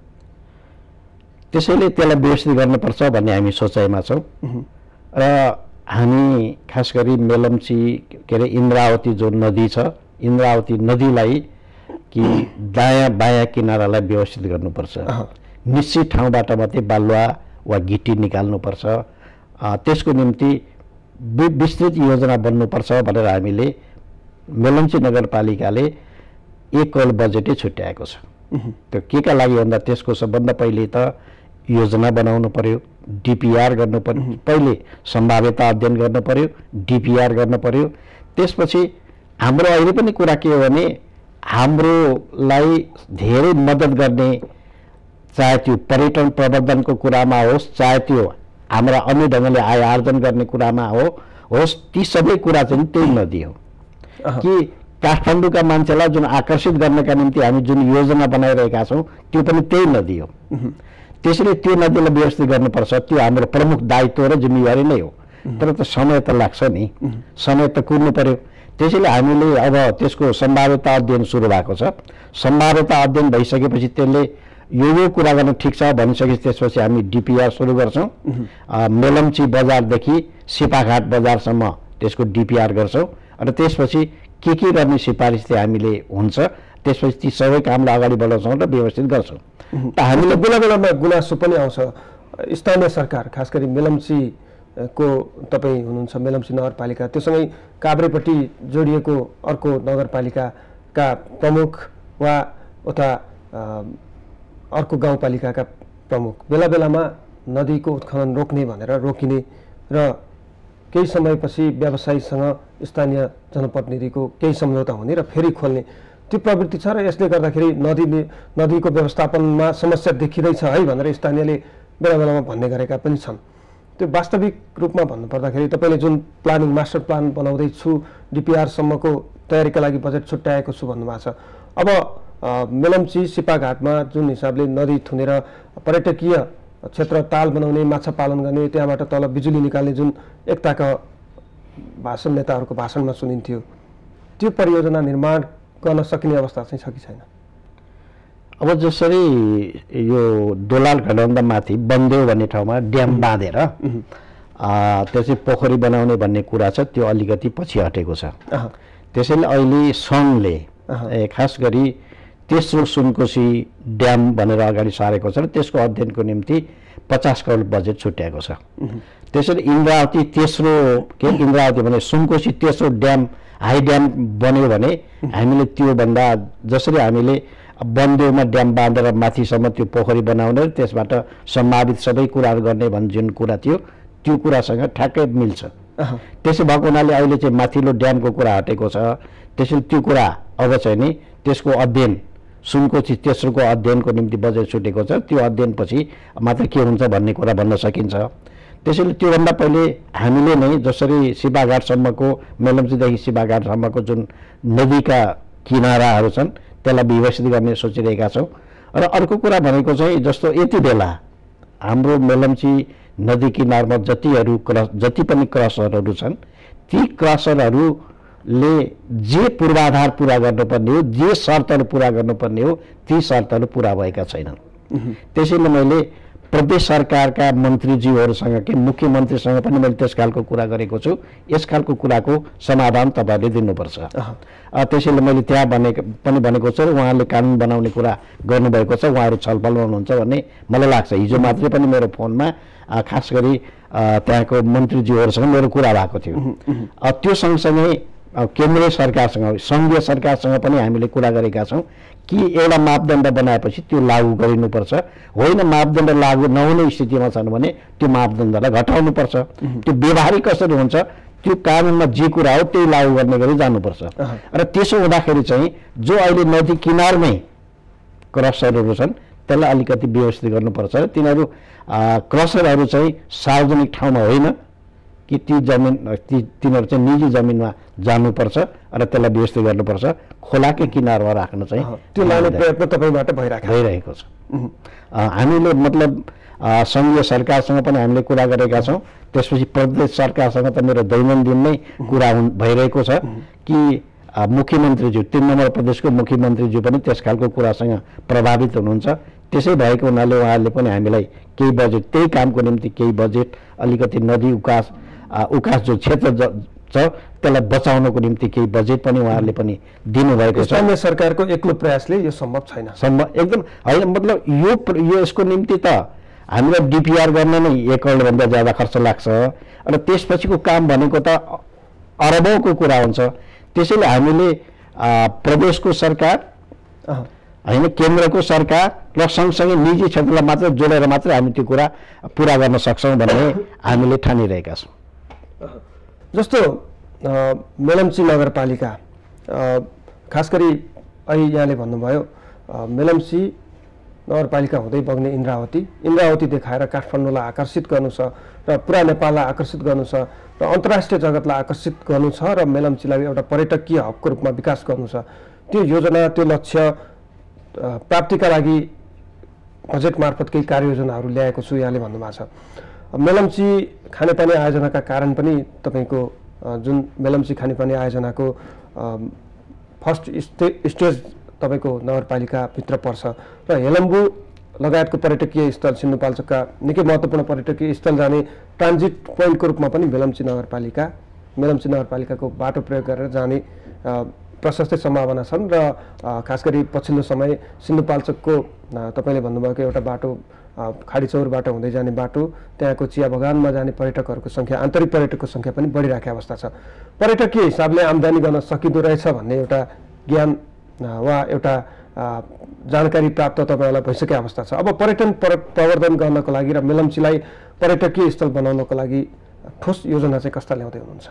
त्यसैले त्यसलाई व्यवस्थित गर्नुपर्छ भन्ने हामी सोचाइमा छौँ र हामी खास गरी मेलम्ची के अरे इन्द्रावती जो नदी छ, इन्द्रावती नदीलाई कि दायाँ बायाँ किनारालाई व्यवस्थित गर्नुपर्छ, निश्चित ठाउँबाट मात्रै बालुवा वा गिटी निकाल्नुपर्छ, त्यसको निम्ति विस्तृत योजना बन्नुपर्छ भनेर हामीले मेलम्ची नगरपालिकाले एक करोड बजेटै छुट्याएको छ। त्यो के का लागि भन्दा त्यसको सबभन्दा पहिले त योजना बनाउनु पर्यो, डिपिआर गर्नु पर्यो, पहिले सम्भाव्यता अध्ययन गर्नु पर्यो, डिपिआर गर्नु पर्यो। त्यसपछि हाम्रो अहिले पनि कुरा के हो भने हाम्रोलाई धेरै मद्दत गर्ने, चाहे त्यो पर्यटन प्रवर्धनको कुरामा होस्, चाहे त्यो हाम्रा अन्य ढङ्गले आय आर्जन गर्ने कुरामा हो होस्, ती सबै कुरा चाहिँ त्यही नदी हो कि काठमाडौँका मान्छेलाई जुन आकर्षित गर्नका निम्ति हामी जुन योजना बनाइरहेका छौँ त्यो पनि त्यही नदी हो। त्यसैले त्यो नदीलाई व्यवस्थित गर्नुपर्छ, त्यो हाम्रो प्रमुख दायित्व र जिम्मेवारी नै हो। तर त समय त लाग्छ नि, समय त कुर्नु पर्यो। त्यसैले हामीले अब त्यसको सम्भाव्यता अध्ययन सुरु भएको छ। सम्भाव्यता अध्ययन भइसकेपछि त्यसले यो यो कुरा गर्न ठिक छ भनिसकेपछि त्यसपछि हामी डिपिआर सुरु गर्छौँ। मेलम्ची बजारदेखि सिपाघाट बजारसम्म त्यसको डिपिआर गर्छौँ र त्यसपछि के के गर्ने सिफारिस चाहिँ हामीले हुन्छ, त्यसपछि ती सबै कामलाई अगाडि बढाउँछौँ र व्यवस्थित गर्छौँ। त हामीले बेला बेलामा गुनासो पनि आउँछ स्थानीय सरकार, खास गरी मेलम्ची को तपाईँ हुनुहुन्छ मेलम्ची नगरपालिका, त्योसँगै काभ्रेपट्टि जोडिएको अर्को नगरपालिकाका प्रमुख वा उता अर्को गाउँपालिकाका प्रमुख बेला बेलामा नदीको उत्खनन रोक्ने भनेर रोकिने र केही समयपछि व्यवसायीसँग स्थानीय जनप्रतिनिधिको केही सम्झौता हुने र फेरि खोल्ने त्यो प्रवृत्ति छ र यसले गर्दाखेरि नदीले नदीको व्यवस्थापनमा समस्या देखिँदैछ है भनेर स्थानीयले बेला बेलामा भन्ने गरेका पनि छन्। त्यो वास्तविक रूपमा भन्नुपर्दाखेरि तपाईँले जुन प्लानिङ मास्टर प्लान बनाउँदैछु, डिपिआरसम्मको तयारीका लागि बजेट छुट्याएको छु भन्नुभएको छ। अब मेलम्ची सिपाघाटमा जुन हिसाबले नदी थुनेर पर्यटकीय क्षेत्र ताल बनाउने माछा पालन गर्ने त्यहाँबाट तल बिजुली निकाल्ने जुन एकताका भाषण नेताहरूको भाषणमा सुनिन्थ्यो त्यो परियोजना निर्माण गर्न सकिने अवस्था चाहिँ छ कि छैन? अब जसरी यो दोलाल घटभन्दा माथि बन्देउ भन्ने ठाउँमा ड्याम बाँधेर त्यसै पोखरी बनाउने भन्ने कुरा छ, त्यो अलिकति पछि हटेको छ। त्यसैले अहिले सङ्घले खास गरी तेस्रो सुनकोशी ड्याम भनेर अगाडि सारेको छ र त्यसको अध्ययनको निम्ति पचास करोड बजेट छुट्याएको छ। त्यसैले इन्द्रावती तेस्रो के इन्द्रावती भने सुनकोशी तेस्रो ड्याम हाई ड्याम बन्यो भने हामीले त्योभन्दा जसरी हामीले बन्देउमा ड्याम बाँधेर माथिसम्म त्यो पोखरी बनाउने र त्यसबाट सम्भावित सबै कुराहरू गर्ने भन्ने जुन कुरा थियो त्यो कुरासँग ठ्याक्कै मिल्छ। त्यसो भएको हुनाले अहिले चाहिँ माथिल्लो ड्यामको कुरा हटेको छ। त्यसैले त्यो कुरा अब चाहिँ नि त्यसको अध्ययन सुनकोशी तेस्रोको अध्ययनको निम्ति बजेट छुटेको छ। त्यो अध्ययनपछि मात्र के हुन्छ भन्ने कुरा भन्न सकिन्छ। त्यसैले त्योभन्दा पहिले हामीले नै जसरी सिपाघाटसम्मको मेलम्चीदेखि सिपाघाटसम्मको जुन नदीका किनाराहरू छन् त्यसलाई व्यवस्थित गर्ने सोचिरहेका छौँ। र अर्को कुरा भनेको चाहिँ जस्तो यति बेला हाम्रो मेलम्ची नदी किनारमा जतिहरू क्रस जति पनि क्रसरहरू छन् ती क्रसरहरूले जे पूर्वाधार पुरा गर्नुपर्ने हो, जे शर्तहरू पुरा गर्नुपर्ने हो, ती शर्तहरू पुरा भएका छैनन्। त्यसैले मैले प्रदेश सरकारका मन्त्रीज्यूहरूसँग कि मुख्यमन्त्रीसँग पनि मैले त्यस खालको कुरा गरेको छु। यस खालको कुराको समाधान तपाईँहरूले दिनुपर्छ। त्यसैले मैले त्यहाँ भनेको पनि भनेको छु र उहाँले कानुन बनाउने कुरा गर्नुभएको छ। उहाँहरू छलफल गर्नुहुन्छ भन्ने मलाई लाग्छ। हिजो मात्रै पनि मेरो फोनमा खास गरी त्यहाँको मन्त्रीज्यूहरूसँग मेरो कुरा भएको थियो। त्यो सँगसँगै केन्द्रीय सरकारसँग सङ्घीय सरकारसँग पनि हामीले कुरा गरेका छौँ कि एउटा मापदण्ड बनाएपछि त्यो लागू गरिनुपर्छ। होइन मापदण्ड लागू नहुने स्थितिमा छन् भने त्यो मापदण्डलाई घटाउनुपर्छ। त्यो व्यवहारिक कसरी हुन्छ त्यो कानुनमा जे कुरा हो त्यही लागू गर्ने गरी जानुपर्छ। र त्यसो हुँदाखेरि चाहिँ जो अहिले नदी किनारमै क्रसरहरू छन् त्यसलाई अलिकति व्यवस्थित गर्नुपर्छ र तिनीहरू क्रसरहरू चाहिँ सार्वजनिक ठाउँमा होइन कि ती जमिन ती तिनीहरू चाहिँ निजी जमिनमा जानुपर्छ र त्यसलाई व्यवस्थित गर्नुपर्छ। खोलाकै किनारमा राख्न चाहिँ त्यो लाने प्रयत्न तपाईँबाट भइरहेको भइरहेको छ। हामीले मतलब सङ्घीय सरकारसँग पनि हामीले कुरा गरेका छौँ। त्यसपछि प्रदेश सरकारसँग त मेरो दैनन्दिन नै कुरा भइरहेको छ कि मुख्यमन्त्रीज्यू तीन नम्बर प्रदेशको मुख्यमन्त्रीज्यू पनि त्यस खालको कुरासँग प्रभावित हुनुहुन्छ। त्यसै भएको हुनाले उहाँहरूले पनि हामीलाई केही बजेट त्यही कामको निम्ति केही बजेट अलिकति नदी उकास उकास जो क्षेत्र छ त्यसलाई बचाउनको निम्ति केही बजेट पनि उहाँहरूले पनि दिनुभएको छ। स्थानीय सरकारको एक्लो प्रयासले यो सम्भव छैन। सम्भव एकदम होइन। मतलब यो यो यसको निम्ति त हामीलाई डिपिआर गर्न नै एक करोडभन्दा ज्यादा खर्च लाग्छ र त्यसपछिको काम भनेको त अरबौँको कुरा हुन्छ। त्यसैले हामीले प्रदेशको सरकार होइन केन्द्रको सरकार र सँगसँगै निजी क्षेत्रलाई मात्र जोडेर मात्र हामी त्यो कुरा पुरा गर्न सक्छौँ भन्ने हामीले ठानिरहेका छौँ। जस्तो मेलम्ची नगरपालिका खास गरी अहिले यहाँले भन्नुभयो मेलम्ची नगरपालिका हुँदै बग्ने इन्द्रावती इन्द्रावती देखाएर काठमाडौँलाई आकर्षित गर्नु छ र पुरा नेपाललाई आकर्षित गर्नु छ र अन्तर्राष्ट्रिय जगतलाई आकर्षित गर्नु छ र मेलम्चीलाई एउटा पर्यटकीय हबको रूपमा विकास गर्नु छ। त्यो योजना त्यो लक्ष्य प्राप्तिका लागि बजेट मार्फत केही कार्ययोजनाहरू ल्याएको छु यहाँले भन्नुभएको छ। मेलम्ची खानेपानी आयोजनाका कारण पनि तपाईँको जुन मेलम्ची खानेपानी आयोजनाको फर्स्ट स्टे स्टेज तपाईँको नगरपालिकाभित्र पर्छ र हेलम्बु लगायतको पर्यटकीय स्थल सिन्धुपाल्चोकका निकै महत्त्वपूर्ण पर्यटकीय स्थल जाने ट्रान्जिट पोइन्टको रूपमा पनि मेलम्ची नगरपालिका मेलम्ची नगरपालिकाको बाटो प्रयोग गरेर जाने प्रशस्तै सम्भावना छन्। र खास गरी पछिल्लो समय सिन्धुपाल्चोकको तपाईँले भन्नुभएको एउटा बाटो खाडीचौरबाट हुँदै जाने बाटो त्यहाँको चिया बगानमा जाने पर्यटकहरूको सङ्ख्या आन्तरिक पर्यटकको सङ्ख्या पनि बढिरहेको अवस्था छ। पर्यटकीय हिसाबले आम्दानी गर्न सकिँदो रहेछ भन्ने एउटा ज्ञान वा एउटा जानकारी प्राप्त तपाईँहरूलाई भइसकेको अवस्था छ। अब पर्यटन प्रवर्धन गर्नको लागि र मेलम्चीलाई पर्यटकीय स्थल बनाउनको लागि ठोस योजना चाहिँ कस्ता ल्याउँदै हुनुहुन्छ?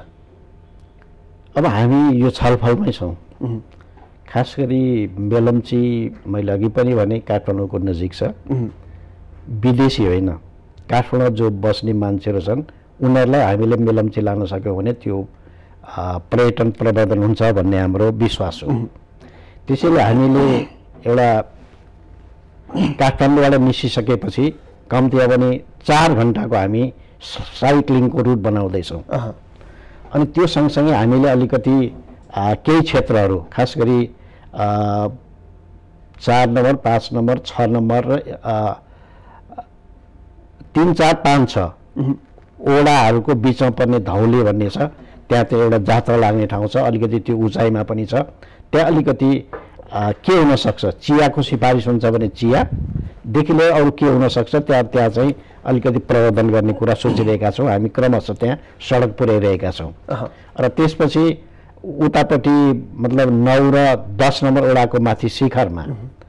अब हामी यो छलफलमै छौँ। खास गरी मेलम्ची मैले अघि पनि भने काठमाडौँको नजिक छ। विदेशी होइन काठमाडौँ जो बस्ने मान्छेहरू छन् उनीहरूलाई हामीले मेलम्ची लान सक्यौँ भने त्यो पर्यटन प्रवर्धन हुन्छ भन्ने हाम्रो विश्वास हो। त्यसैले हामीले एउटा काठमाडौँबाट निस्किसकेपछि कम्तीमा पनि चार घन्टाको हामी साइक्लिङको रुट बनाउँदैछौँ। अनि त्यो सँगसँगै हामीले अलिकति केही क्षेत्रहरू खास गरी चार नम्बर पाँच नम्बर छ नम्बर र तिन चार पाँच छ ओडाहरूको बिचमा पर्ने धौले भन्ने छ, त्यहाँ त्यो एउटा जात्रा लाग्ने ठाउँ छ, अलिकति त्यो उचाइमा पनि छ। त्यहाँ अलिकति के हुनसक्छ, चियाको सिफारिस हुन्छ भने चियादेखि लिएर अरू के हुनसक्छ त्यहाँ त्यहाँ चाहिँ अलिकति प्रवर्धन गर्ने कुरा सोचिरहेका छौँ। हामी क्रमशः त्यहाँ सडक पुर्याइरहेका छौँ। र त्यसपछि उतापट्टि मतलब नौ र दस नम्बर ओडाको माथि शिखरमा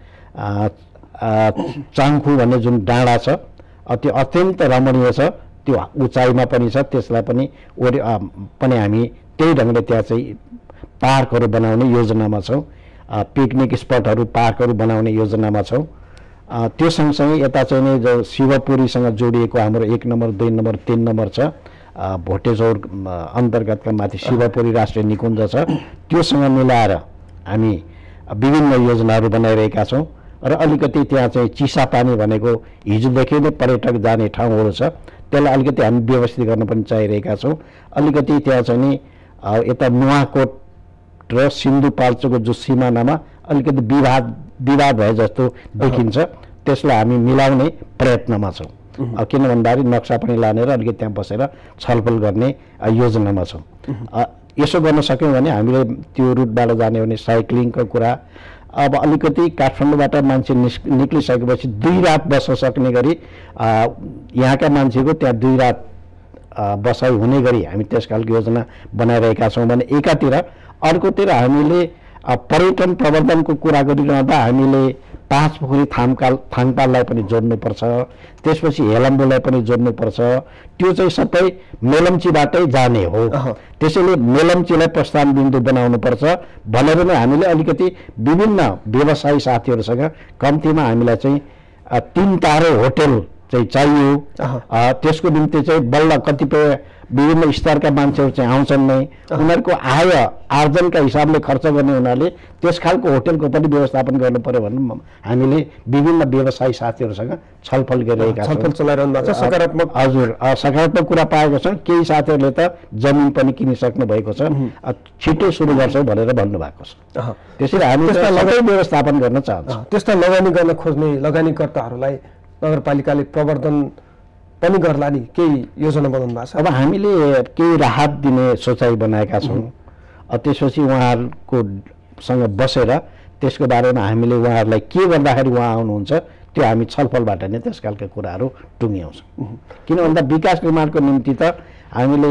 चाङखु भन्ने जुन डाँडा छ त्यो अत्यन्त रमणीय छ, त्यो उचाइमा पनि छ, त्यसलाई पनि वरि पनि हामी त्यही ढङ्गले त्यहाँ चाहिँ पार्कहरू बनाउने योजनामा छौँ, पिकनिक स्पटहरू पार्कहरू बनाउने योजनामा छौँ। त्यो सँगसँगै यता चाहिँ नै जो शिवपुरीसँग जोडिएको हाम्रो एक नम्बर दुई नम्बर तिन नम्बर छ, भोटेचौर अन्तर्गतका माथि शिवपुरी राष्ट्रिय निकुञ्ज छ, त्योसँग मिलाएर हामी विभिन्न योजनाहरू बनाइरहेका छौँ। र अलिकति त्यहाँ चाहिँ चिसापानी भनेको हिजोदेखि नै पर्यटक जाने ठाउँहरू छ, त्यसलाई अलिकति हामी व्यवस्थित गर्न पनि चाहिरहेका छौँ। अलिकति त्यहाँ चाहिँ नि यता नुवाकोट र सिन्धुपाल्चोको जो सिमानामा अलिकति विवाद विवाद भए जस्तो देखिन्छ, त्यसलाई हामी मिलाउने प्रयत्नमा छौँ। किन भन्दाखेरि नक्सा पनि लानेर अलिकति त्यहाँ बसेर छलफल गर्ने योजनामा छौँ। यसो गर्न सक्यौँ भने हामीले त्यो रुटबाट जाने भने साइक्लिङको कुरा, अब अलिकति काठमाडौँबाट मान्छे निस् निक्लिसकेपछि दुई रात बस्न सक्ने गरी यहाँका मान्छेको त्यहाँ दुई रात बसाइ हुने गरी हामी त्यस खालको योजना बनाइरहेका छौँ भने एकातिर, अर्कोतिर हामीले पर्यटन प्रवर्धनको कुरा गरिरहँदा हामीले पाँच पोखरी थामकाल थाङपाललाई पनि जोड्नुपर्छ, त्यसपछि हेलम्बुलाई पनि जोड्नुपर्छ। त्यो चाहिँ सबै मेलम्चीबाटै जाने हो, त्यसैले मेलम्चीलाई प्रस्थान बिन्दु बनाउनुपर्छ भनेर नै हामीले अलिकति विभिन्न व्यवसायी साथीहरूसँग कम्तीमा हामीलाई चाहिँ तीन तारे होटल चाहिँ चाहियो। त्यसको निम्ति चाहिँ बल्ल कतिपय विभिन्न स्तरका मान्छेहरू चाहिँ आउँछन् नै, उनीहरूको आय आर्जनका हिसाबले खर्च गर्ने हुनाले त्यस खालको होटलको पनि व्यवस्थापन गर्नु पर्यो भने हामीले विभिन्न व्यवसायी साथीहरूसँग छलफल गरिरहेका छौँ, छलफल चलाइरहनु भएको छ। सकारात्मक हजुर सकारात्मक कुरा पाएको छन्। केही साथीहरूले त जमिन पनि किनिसक्नु भएको छ, छिटो सुरु गर्छौँ भनेर भन्नुभएको छ। त्यसैले हामी सबै व्यवस्थापन गर्न चाहन्छौँ। त्यस्ता लगानी गर्न खोज्ने लगानीकर्ताहरूलाई नगरपालिकाले प्रवर्धन पनि गर्ला नि, केही योजना बनाउनु भएको छ? अब हामीले केही राहत दिने सोचाइ बनाएका छौँ। त्यसपछि उहाँहरूको सँग बसेर त्यसको बारेमा हामीले उहाँहरूलाई के गर्दाखेरि उहाँ आउनुहुन्छ त्यो हामी छलफलबाट नै त्यस खालका कुराहरू टुङ्ग्याउँछौँ। किन भन्दा विकास निर्माणको निम्ति त हामीले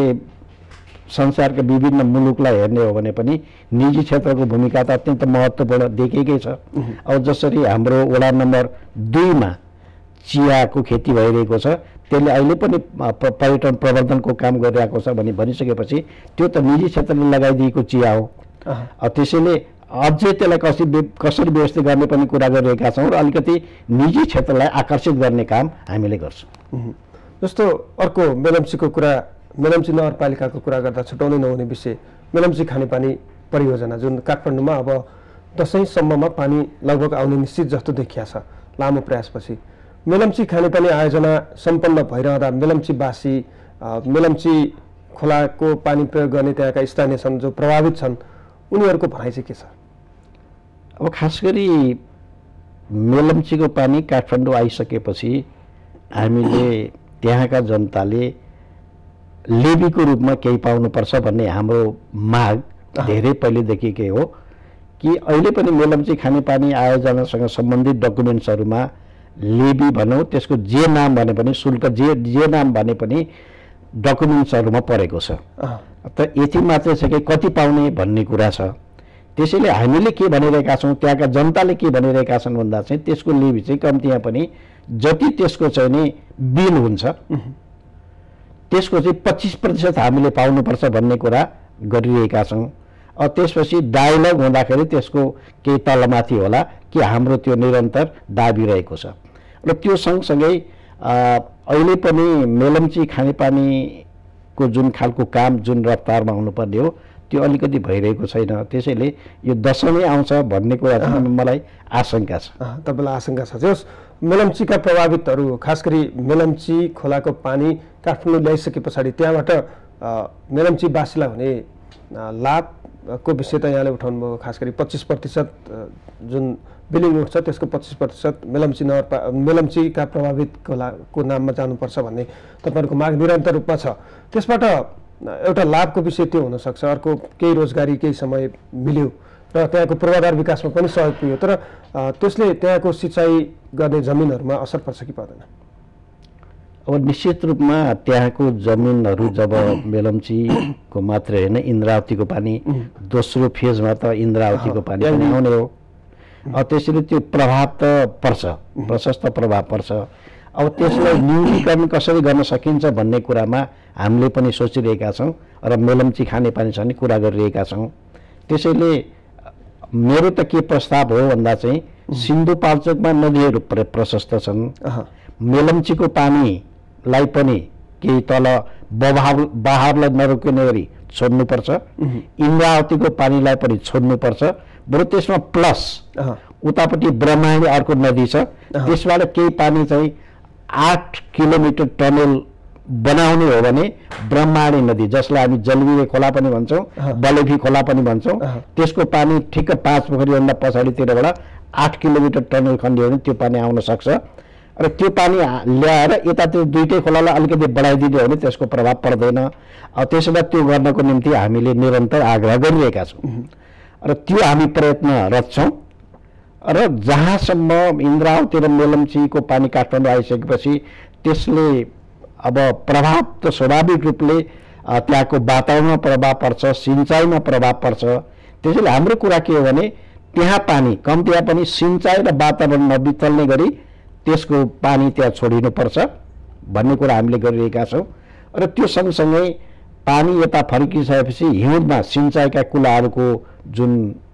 संसारका विभिन्न मुलुकलाई हेर्ने हो भने पनि निजी क्षेत्रको भूमिका त अत्यन्त महत्त्वपूर्ण देखिएकै छ। अब जसरी हाम्रो वडा नम्बर दुईमा चियाको खेती भइरहेको छ, त्यसले अहिले पनि पर्यटन प्रवर्धनको काम गरिरहेको छ भने भनिसकेपछि त्यो त निजी क्षेत्रले लगाइदिएको चिया हो। त्यसैले अझै त्यसलाई कसरी कसरी व्यवस्थित गर्ने पनि कुरा गरिरहेका छौँ र अलिकति निजी क्षेत्रलाई आकर्षित गर्ने काम हामीले गर्छौँ। जस्तो अर्को मेलम्चीको कुरा, मेलम्ची नगरपालिकाको कुरा गर्दा छुटाउनै नहुने विषय मेलम्ची खानेपानी परियोजना, जुन काठमाडौँमा अब दसैँसम्ममा पानी लगभग आउने निश्चित जस्तो देखिया छ लामो प्रयासपछि। मेलम्ची खानेपानी आयोजना सम्पन्न भइरहँदा मेलम्चीवासी, मेलम्ची खोलाको पानी प्रयोग गर्ने त्यहाँका स्थानीय छन् जो प्रभावित छन्, उनीहरूको भनाइ चाहिँ के छ? अब खास गरी मेलम्चीको पानी काठमाडौँ आइसकेपछि हामीले त्यहाँका जनताले लेबीको रूपमा केही पाउनुपर्छ भन्ने हाम्रो माग धेरै पहिलेदेखिकै हो कि अहिले पनि मेलम्ची खानेपानी आयोजनासँग सम्बन्धित डकुमेन्ट्सहरूमा लेबी भनौँ, त्यसको जे नाम भने पनि शुल्क जे जे नाम भने पनि डकुमेन्ट्सहरूमा परेको छ। त यति मात्रै छ कि कति पाउने भन्ने कुरा छ। त्यसैले हामीले के भनिरहेका छौँ, त्यहाँका जनताले के भनिरहेका छन् भन्दा चाहिँ त्यसको लेबी चाहिँ कम्तीमा पनि जति त्यसको चाहिँ नि बिल हुन्छ त्यसको चाहिँ पच्चिस प्रतिशत हामीले पाउनुपर्छ भन्ने कुरा गरिरहेका छौँ। त्यसपछि डायलग हुँदाखेरि त्यसको केही तलमाथि होला कि हाम्रो त्यो निरन्तर दाबी रहेको छ। र त्यो सँगसँगै अहिले पनि मेलम्ची खानेपानीको जुन खालको काम जुन रफ्तारमा हुनुपर्ने हो त्यो अलिकति भइरहेको छैन। त्यसैले यो दशैँ आउँछ भन्ने कुरा चाहिँ मलाई आशंका छ। तपाईँलाई आशंका छ। जस मेलम्चीका प्रभावितहरू खास गरी मेलम्ची खोलाको पानी काठमाडौँ ल्याइसके पछाडि त्यहाँबाट मेलम्चीवासीलाई हुने लाभको विषय त यहाँले उठाउनु भयो। खास गरी पच्चिस प्रतिशत जुन बिलिङ उठ्छ त्यसको पच्चिस प्रतिशत मेलम्ची नगरपा मेलम्चीका प्रभावित खोलाको नाममा जानुपर्छ भन्ने तपाईँहरूको माग निरन्तर रूपमा छ। त्यसबाट एउटा लाभको विषय त्यो हुनसक्छ, अर्को केही रोजगारी केही समय मिल्यो र त्यहाँको पूर्वाधार विकासमा पनि सहयोग पुग्यो, तर त्यसले त्यहाँको सिँचाइ गर्ने जमिनहरूमा असर पर्छ कि पर्दैन? अब निश्चित रूपमा त्यहाँको जमिनहरू जब मेलम्चीको मात्रै होइन इन्द्रावतीको पानी दोस्रो फेजमा त इन्द्रावतीको पानी पनि आउने हो। त्यसैले त्यो प्रभाव त पर्छ, प्रशस्त प्रभाव पर्छ। अब त्यसलाई न्यूनीकरण कसरी गर्न सकिन्छ भन्ने कुरामा हामीले पनि सोचिरहेका छौँ र मेलम्ची खानेपानी छ भने कुरा गरिरहेका छौँ। त्यसैले मेरो त के प्रस्ताव हो भन्दा चाहिँ सिन्धुपाल्चोकमा नदीहरू प्रशस्त छन्, मेलम्चीको पानीलाई पनि केही तल बहाव बहावलाई नरोक्ने गरी छोड्नुपर्छ, इन्द्रावतीको पानीलाई पनि छोड्नुपर्छ। बरु त्यसमा प्लस उतापट्टि ब्रह्माणी अर्को नदी छ, त्यसबाट केही पानी चाहिँ आठ किलोमिटर टनल बनाउने हो भने ब्रह्माणी नदी जसलाई हामी जलविरे खोला पनि भन्छौँ, बलेफी खोला पनि भन्छौँ, त्यसको पानी ठिक्क पाँच पोखरीभन्दा पछाडितिरबाट आठ किलोमिटर टनल खनियो भने त्यो पानी आउन सक्छ। र त्यो पानी ल्याएर यतातिर दुईटै खोलालाई अलिकति बढाइदिने हो भने त्यसको प्रभाव पर्दैन। त्यसो भए त्यो गर्नको निम्ति हामीले निरन्तर आग्रह गरिरहेका छौँ र त्यो हामी प्रयत्नरत छौँ। र जहाँसम्म इन्द्रावती र मेलम्चीको पानी काठमाडौँ आइसकेपछि त्यसले अब प्रभाव त स्वाभाविक रूपले त्यहाँको वातावरणमा प्रभाव पर्छ, सिँचाइमा प्रभाव पर्छ। त्यसैले हाम्रो कुरा के हो भने त्यहाँ पानी कम्तीमा पनि सिँचाइ र वातावरण नबितल्ने गरी त्यसको पानी त्यहाँ छोडिनुपर्छ भन्ने कुरा हामीले गरिरहेका छौँ। र त्यो सँगसँगै पानी यता फर्किसकेपछि हिउँदमा सिँचाइका कुलाहरूको जुन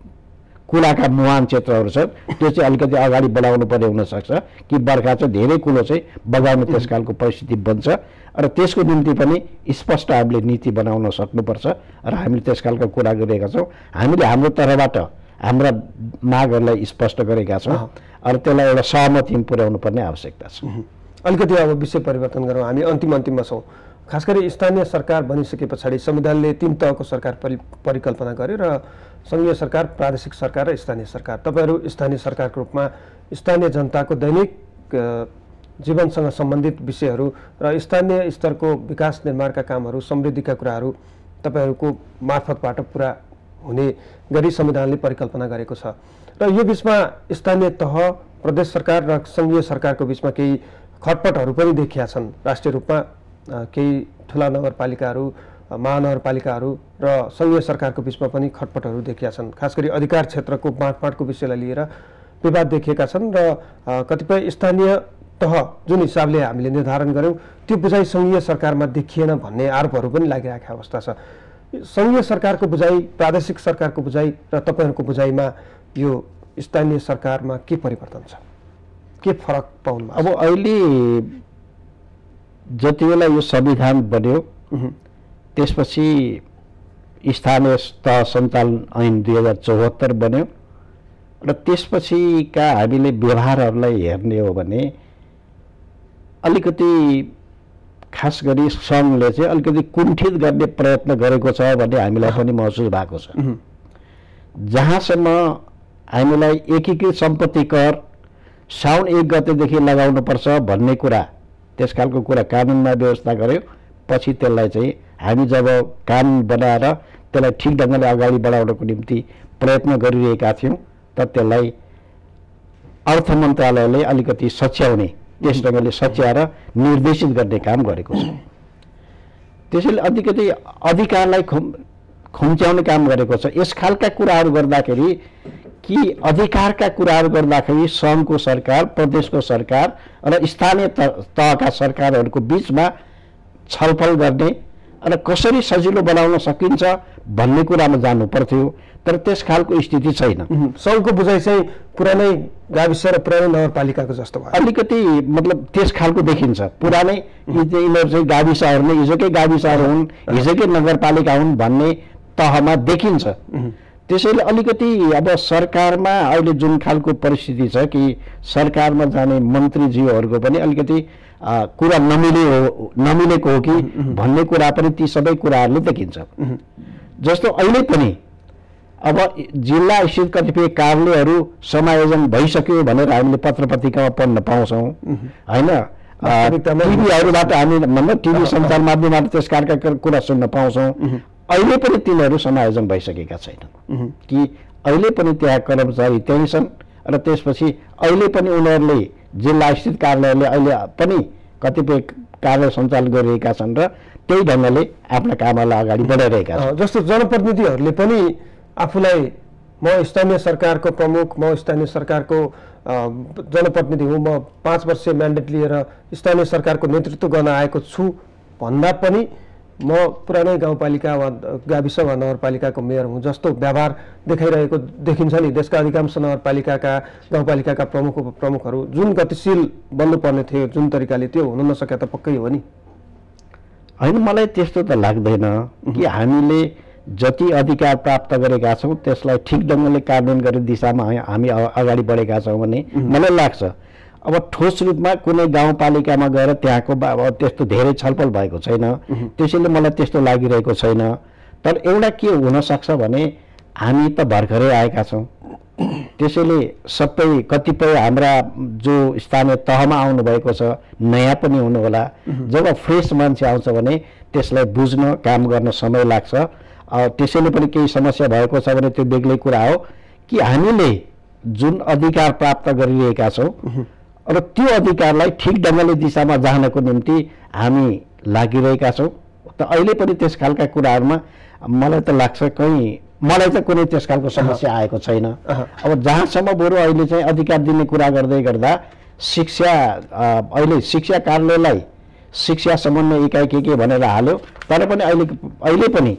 कुलाका मुहान क्षेत्रहरू छन् त्यो चाहिँ अलिकति अगाडि बढाउनु पर्ने हुनसक्छ कि बर्खा चाहिँ धेरै कुलो चाहिँ बगाउने त्यस खालको परिस्थिति बन्छ। र त्यसको निम्ति पनि स्पष्ट हामीले नीति बनाउन सक्नुपर्छ र हामीले त्यस खालको कुरा गरिरहेका छौँ। हामीले हाम्रो तर्फबाट हाम्रा मागहरूलाई स्पष्ट गरेका छौँ र त्यसलाई एउटा सहमतिमा पुर्याउनु पर्ने आवश्यकता छ। अलिकति अब विषय परिवर्तन गरौँ, हामी अन्तिम अन्तिममा छौँ। खास गरी स्थानीय सरकार बनिसके पछाडि संविधानले तीन तहको सरकार परि परिकल्पना गर्यो र सङ्घीय सरकार, प्रादेशिक सरकार र स्थानीय सरकार। तपाईँहरू स्थानीय सरकारको रूपमा स्थानीय जनताको दैनिक जीवनसँग सम्बन्धित विषयहरू र स्थानीय स्तरको विकास निर्माणका कामहरू, समृद्धिका कुराहरू तपाईँहरूको मार्फतबाट पुरा हुने गरी संविधानले परिकल्पना गरेको छ। र यो बिचमा स्थानीय तह, प्रदेश सरकार र सङ्घीय सरकारको बिचमा केही खटपटहरू पनि देखिया छन्। राष्ट्रिय रूपमा केही ठुला नगरपालिकाहरू, महानगरपालिकाहरू र सङ्घीय सरकारको बिचमा पनि खटपटहरू देखिया छन्। खास गरी अधिकार क्षेत्रको बाँडफाँडको विषयलाई लिएर विवाद देखिएका छन् र कतिपय स्थानीय तह जुन हिसाबले हामीले निर्धारण गऱ्यौँ त्यो बुझाइ सङ्घीय सरकारमा देखिएन भन्ने आरोपहरू पनि लागिरहेको अवस्था छ। सङ्घीय सरकारको बुझाइ, प्रादेशिक सरकारको बुझाइ र तपाईँहरूको बुझाइमा यो स्थानीय सरकारमा के परिवर्तन छ, के फरक पाउनु? अब अहिले जति बेला यो संविधान बन्यो त्यसपछि स्थानीय तह सञ्चालन ऐन दुई हजार चौहत्तर बन्यो र त्यसपछिका हामीले व्यवहारहरूलाई हेर्ने हो भने अलिकति खास गरी सङ्घले चाहिँ अलिकति कुण्ठित गर्ने प्रयत्न गरेको छ भन्ने हामीलाई पनि महसुस भएको छ। जहाँसम्म हामीलाई एकीकृत सम्पत्ति कर साउन एक गतेदेखि लगाउनुपर्छ भन्ने कुरा, त्यस खालको कुरा कानुनमा व्यवस्था गर्यो। पछि त्यसलाई चाहिँ हामी जब कानुन बनाएर त्यसलाई ठिक ढङ्गले अगाडि बढाउनको निम्ति प्रयत्न गरिरहेका थियौँ त त्यसलाई अर्थ मन्त्रालयले अलिकति सच्याउने, त्यस ढङ्गले सच्याएर निर्देशित गर्ने काम गरेको छ। त्यसैले अलिकति अधिकारलाई खुम खुम्च्याउने काम गरेको छ। यस खालका कुराहरू गर्दाखेरि कि अधिकारका कुराहरू गर्दाखेरि सङ्घको सरकार, प्रदेशको सरकार र स्थानीय तहका सरकारहरूको बिचमा छलफल गर्ने र कसरी सजिलो बनाउन सकिन्छ भन्ने कुरामा जानु पर्थ्यो, तर त्यस खालको स्थिति छैन। सङ्घको बुझाइ चाहिँ पुरानै गाविस र पुरानै नगरपालिकाको जस्तो भयो, अलिकति मतलब त्यस खालको देखिन्छ। पुरानै यिनीहरू चाहिँ गाविसहरू नै हिजोकै गाविसहरू हुन्, हिजोकै नगरपालिका हुन् भन्ने तहमा देखिन्छ। त्यसैले अलिकति अब सरकारमा अहिले जुन खालको परिस्थिति छ कि सरकारमा जाने मन्त्रीज्यूहरूको पनि अलिकति कुरा नमिले हो नमिलेको हो कि भन्ने कुरा पनि ती सबै कुराहरूले देखिन्छ। जस्तो अहिले पनि अब जिल्ला स्थित कतिपय कार्यालयहरू समायोजन भइसक्यो भनेर हामीले पत्र पत्रिकामा पढ्न पाउँछौँ होइन। टिभीहरूबाट हामी भन्न टिभी सञ्चार माध्यमबाट त्यस कार्यका कुरा सुन्न पाउँछौँ। अहिले पनि तिनीहरू समायोजन भइसकेका छैनन् कि अहिले पनि त्यहाँ कर्मचारी त्यही छन् र त्यसपछि अहिले पनि उनीहरूले जिल्ला स्थित कार्यालयले अहिले पनि कतिपय कार्य सञ्चालन गरिरहेका छन् र त्यही ढङ्गले आफ्ना कामलाई अगाडि बढाइरहेका छन्। जस्तो जनप्रतिनिधिहरूले पनि आफूलाई म स्थानीय सरकारको प्रमुख, म स्थानीय सरकारको जनप्रतिनिधि हुँ, म पाँच वर्ष म्यान्डेट लिएर स्थानीय सरकारको नेतृत्व गर्न आएको छु भन्दा पनि म पुरानै गाउँपालिका वा गाविस वा नगरपालिकाको मेयर हुँ जस्तो व्यवहार देखाइरहेको देखिन्छ नि। देशका अधिकांश नगरपालिकाका गाउँपालिकाका प्रमुख उपप्रमुखहरू जुन गतिशील बन्नुपर्ने थियो जुन तरिकाले त्यो हुन नसके त पक्कै हो नि। होइन, मलाई त्यस्तो त लाग्दैन कि हामीले जति अधिकार प्राप्त गरेका छौँ त्यसलाई ठिक ढङ्गले कार्यान्वयन गर्ने दिशामा हामी अगाडि बढेका छौँ भने मलाई लाग्छ अब ठोस रूपमा कुनै गाउँपालिकामा गएर त्यहाँको त्यस्तो धेरै छलफल भएको छैन। त्यसैले मलाई त्यस्तो लागिरहेको छैन। तर एउटा के हुनसक्छ भने हामी त भर्खरै आएका छौँ। त्यसैले सबै कतिपय हाम्रा जो स्थानीय तहमा आउनुभएको छ नयाँ पनि हुनुहोला। जब फ्रेस मान्छे आउँछ भने त्यसलाई बुझ्न काम गर्न समय लाग्छ। त्यसैले पनि केही समस्या भएको छ भने त्यो बेग्लै कुरा हो कि हामीले जुन अधिकार प्राप्त गरिरहेका छौँ र त्यो अधिकारलाई ठिक ढङ्गले दिशामा जानको निम्ति हामी लागिरहेका छौँ। त अहिले पनि त्यस खालका कुराहरूमा मलाई त लाग्छ कहीँ मलाई त कुनै त्यस खालको समस्या आएको छैन। अब जहाँसम्म बरु अहिले चाहिँ अधिकार दिने कुरा गर्दै गर्दा शिक्षा अहिले शिक्षा कार्यालयलाई शिक्षा समन्वय इकाइ के के भनेर हाल्यो तर पनि अहिले अहिले पनि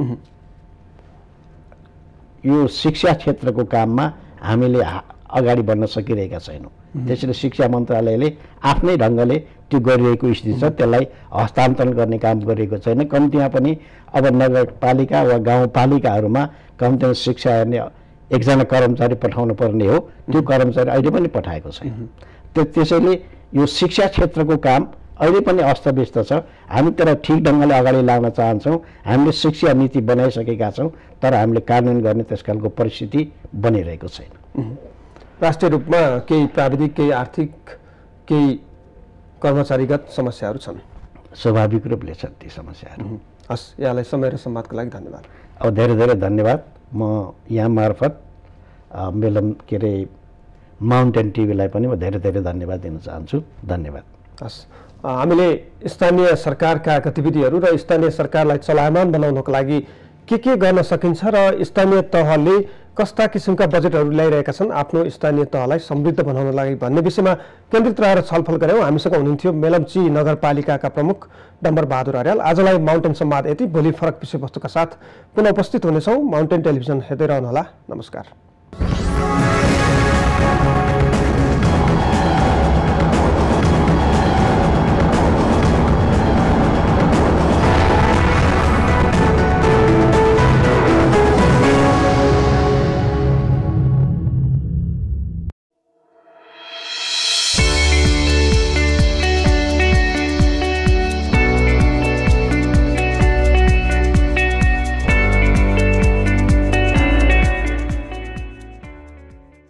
यो शिक्षा क्षेत्रको काममा हामीले अगाडि बढ्न सकिरहेका छैनौँ। त्यसैले शिक्षा मन्त्रालयले आफ्नै ढङ्गले त्यो गरिरहेको स्थिति छ, त्यसलाई हस्तान्तरण गर्ने काम गरिएको छैन। कम्तीमा पनि अब नगरपालिका वा गाउँपालिकाहरूमा कम्तीमा शिक्षा हेर्ने एकजना कर्मचारी पठाउनु पर्ने हो, त्यो कर्मचारी अहिले पनि पठाएको छैन। त्यसैले यो शिक्षा क्षेत्रको काम अहिले पनि अस्तव्यस्त छ। हामी त्यसलाई ठिक ढङ्गले अगाडि लाग्न चाहन्छौँ। हामीले शिक्षा नीति बनाइसकेका छौँ तर हामीले कार्यान्वयन गर्ने त्यस खालको परिस्थिति बनिरहेको छैन। राष्ट्रिय रूपमा केही प्राविधिक, केही आर्थिक, केही कर्मचारीगत समस्याहरू छन्। स्वाभाविक रूपले छन् ती समस्याहरू। हस्, यहाँलाई समय र सम्वादको लागि धन्यवाद। अब धेरै धेरै धन्यवाद। म यहाँ मार्फत मेलम के अरे माउन्टेन टिभीलाई पनि म धेरै धेरै धन्यवाद दिन चाहन्छु। धन्यवाद। हस्, हामीले स्थानीय सरकारका गतिविधिहरू र स्थानीय सरकारलाई चलायमान बनाउनको लागि के के गर्न सकिन्छ र स्थानीय तहले कस्ता किसिमका बजेटहरू ल्याइरहेका छन् आफ्नो स्थानीय तहलाई समृद्ध बनाउन लागि भन्ने विषयमा केन्द्रित रहेर छलफल गऱ्यौँ। हामीसँग हुनुहुन्थ्यो मेलम्ची नगरपालिकाका प्रमुख डम्बर बहादुर अर्याल। आजलाई माउन्टेन संवाद यति। भोलि फरक विषयवस्तुका साथ पुनः उपस्थित हुनेछौँ। माउन्टेन टेलिभिजन हेर्दै रहनुहोला। नमस्कार।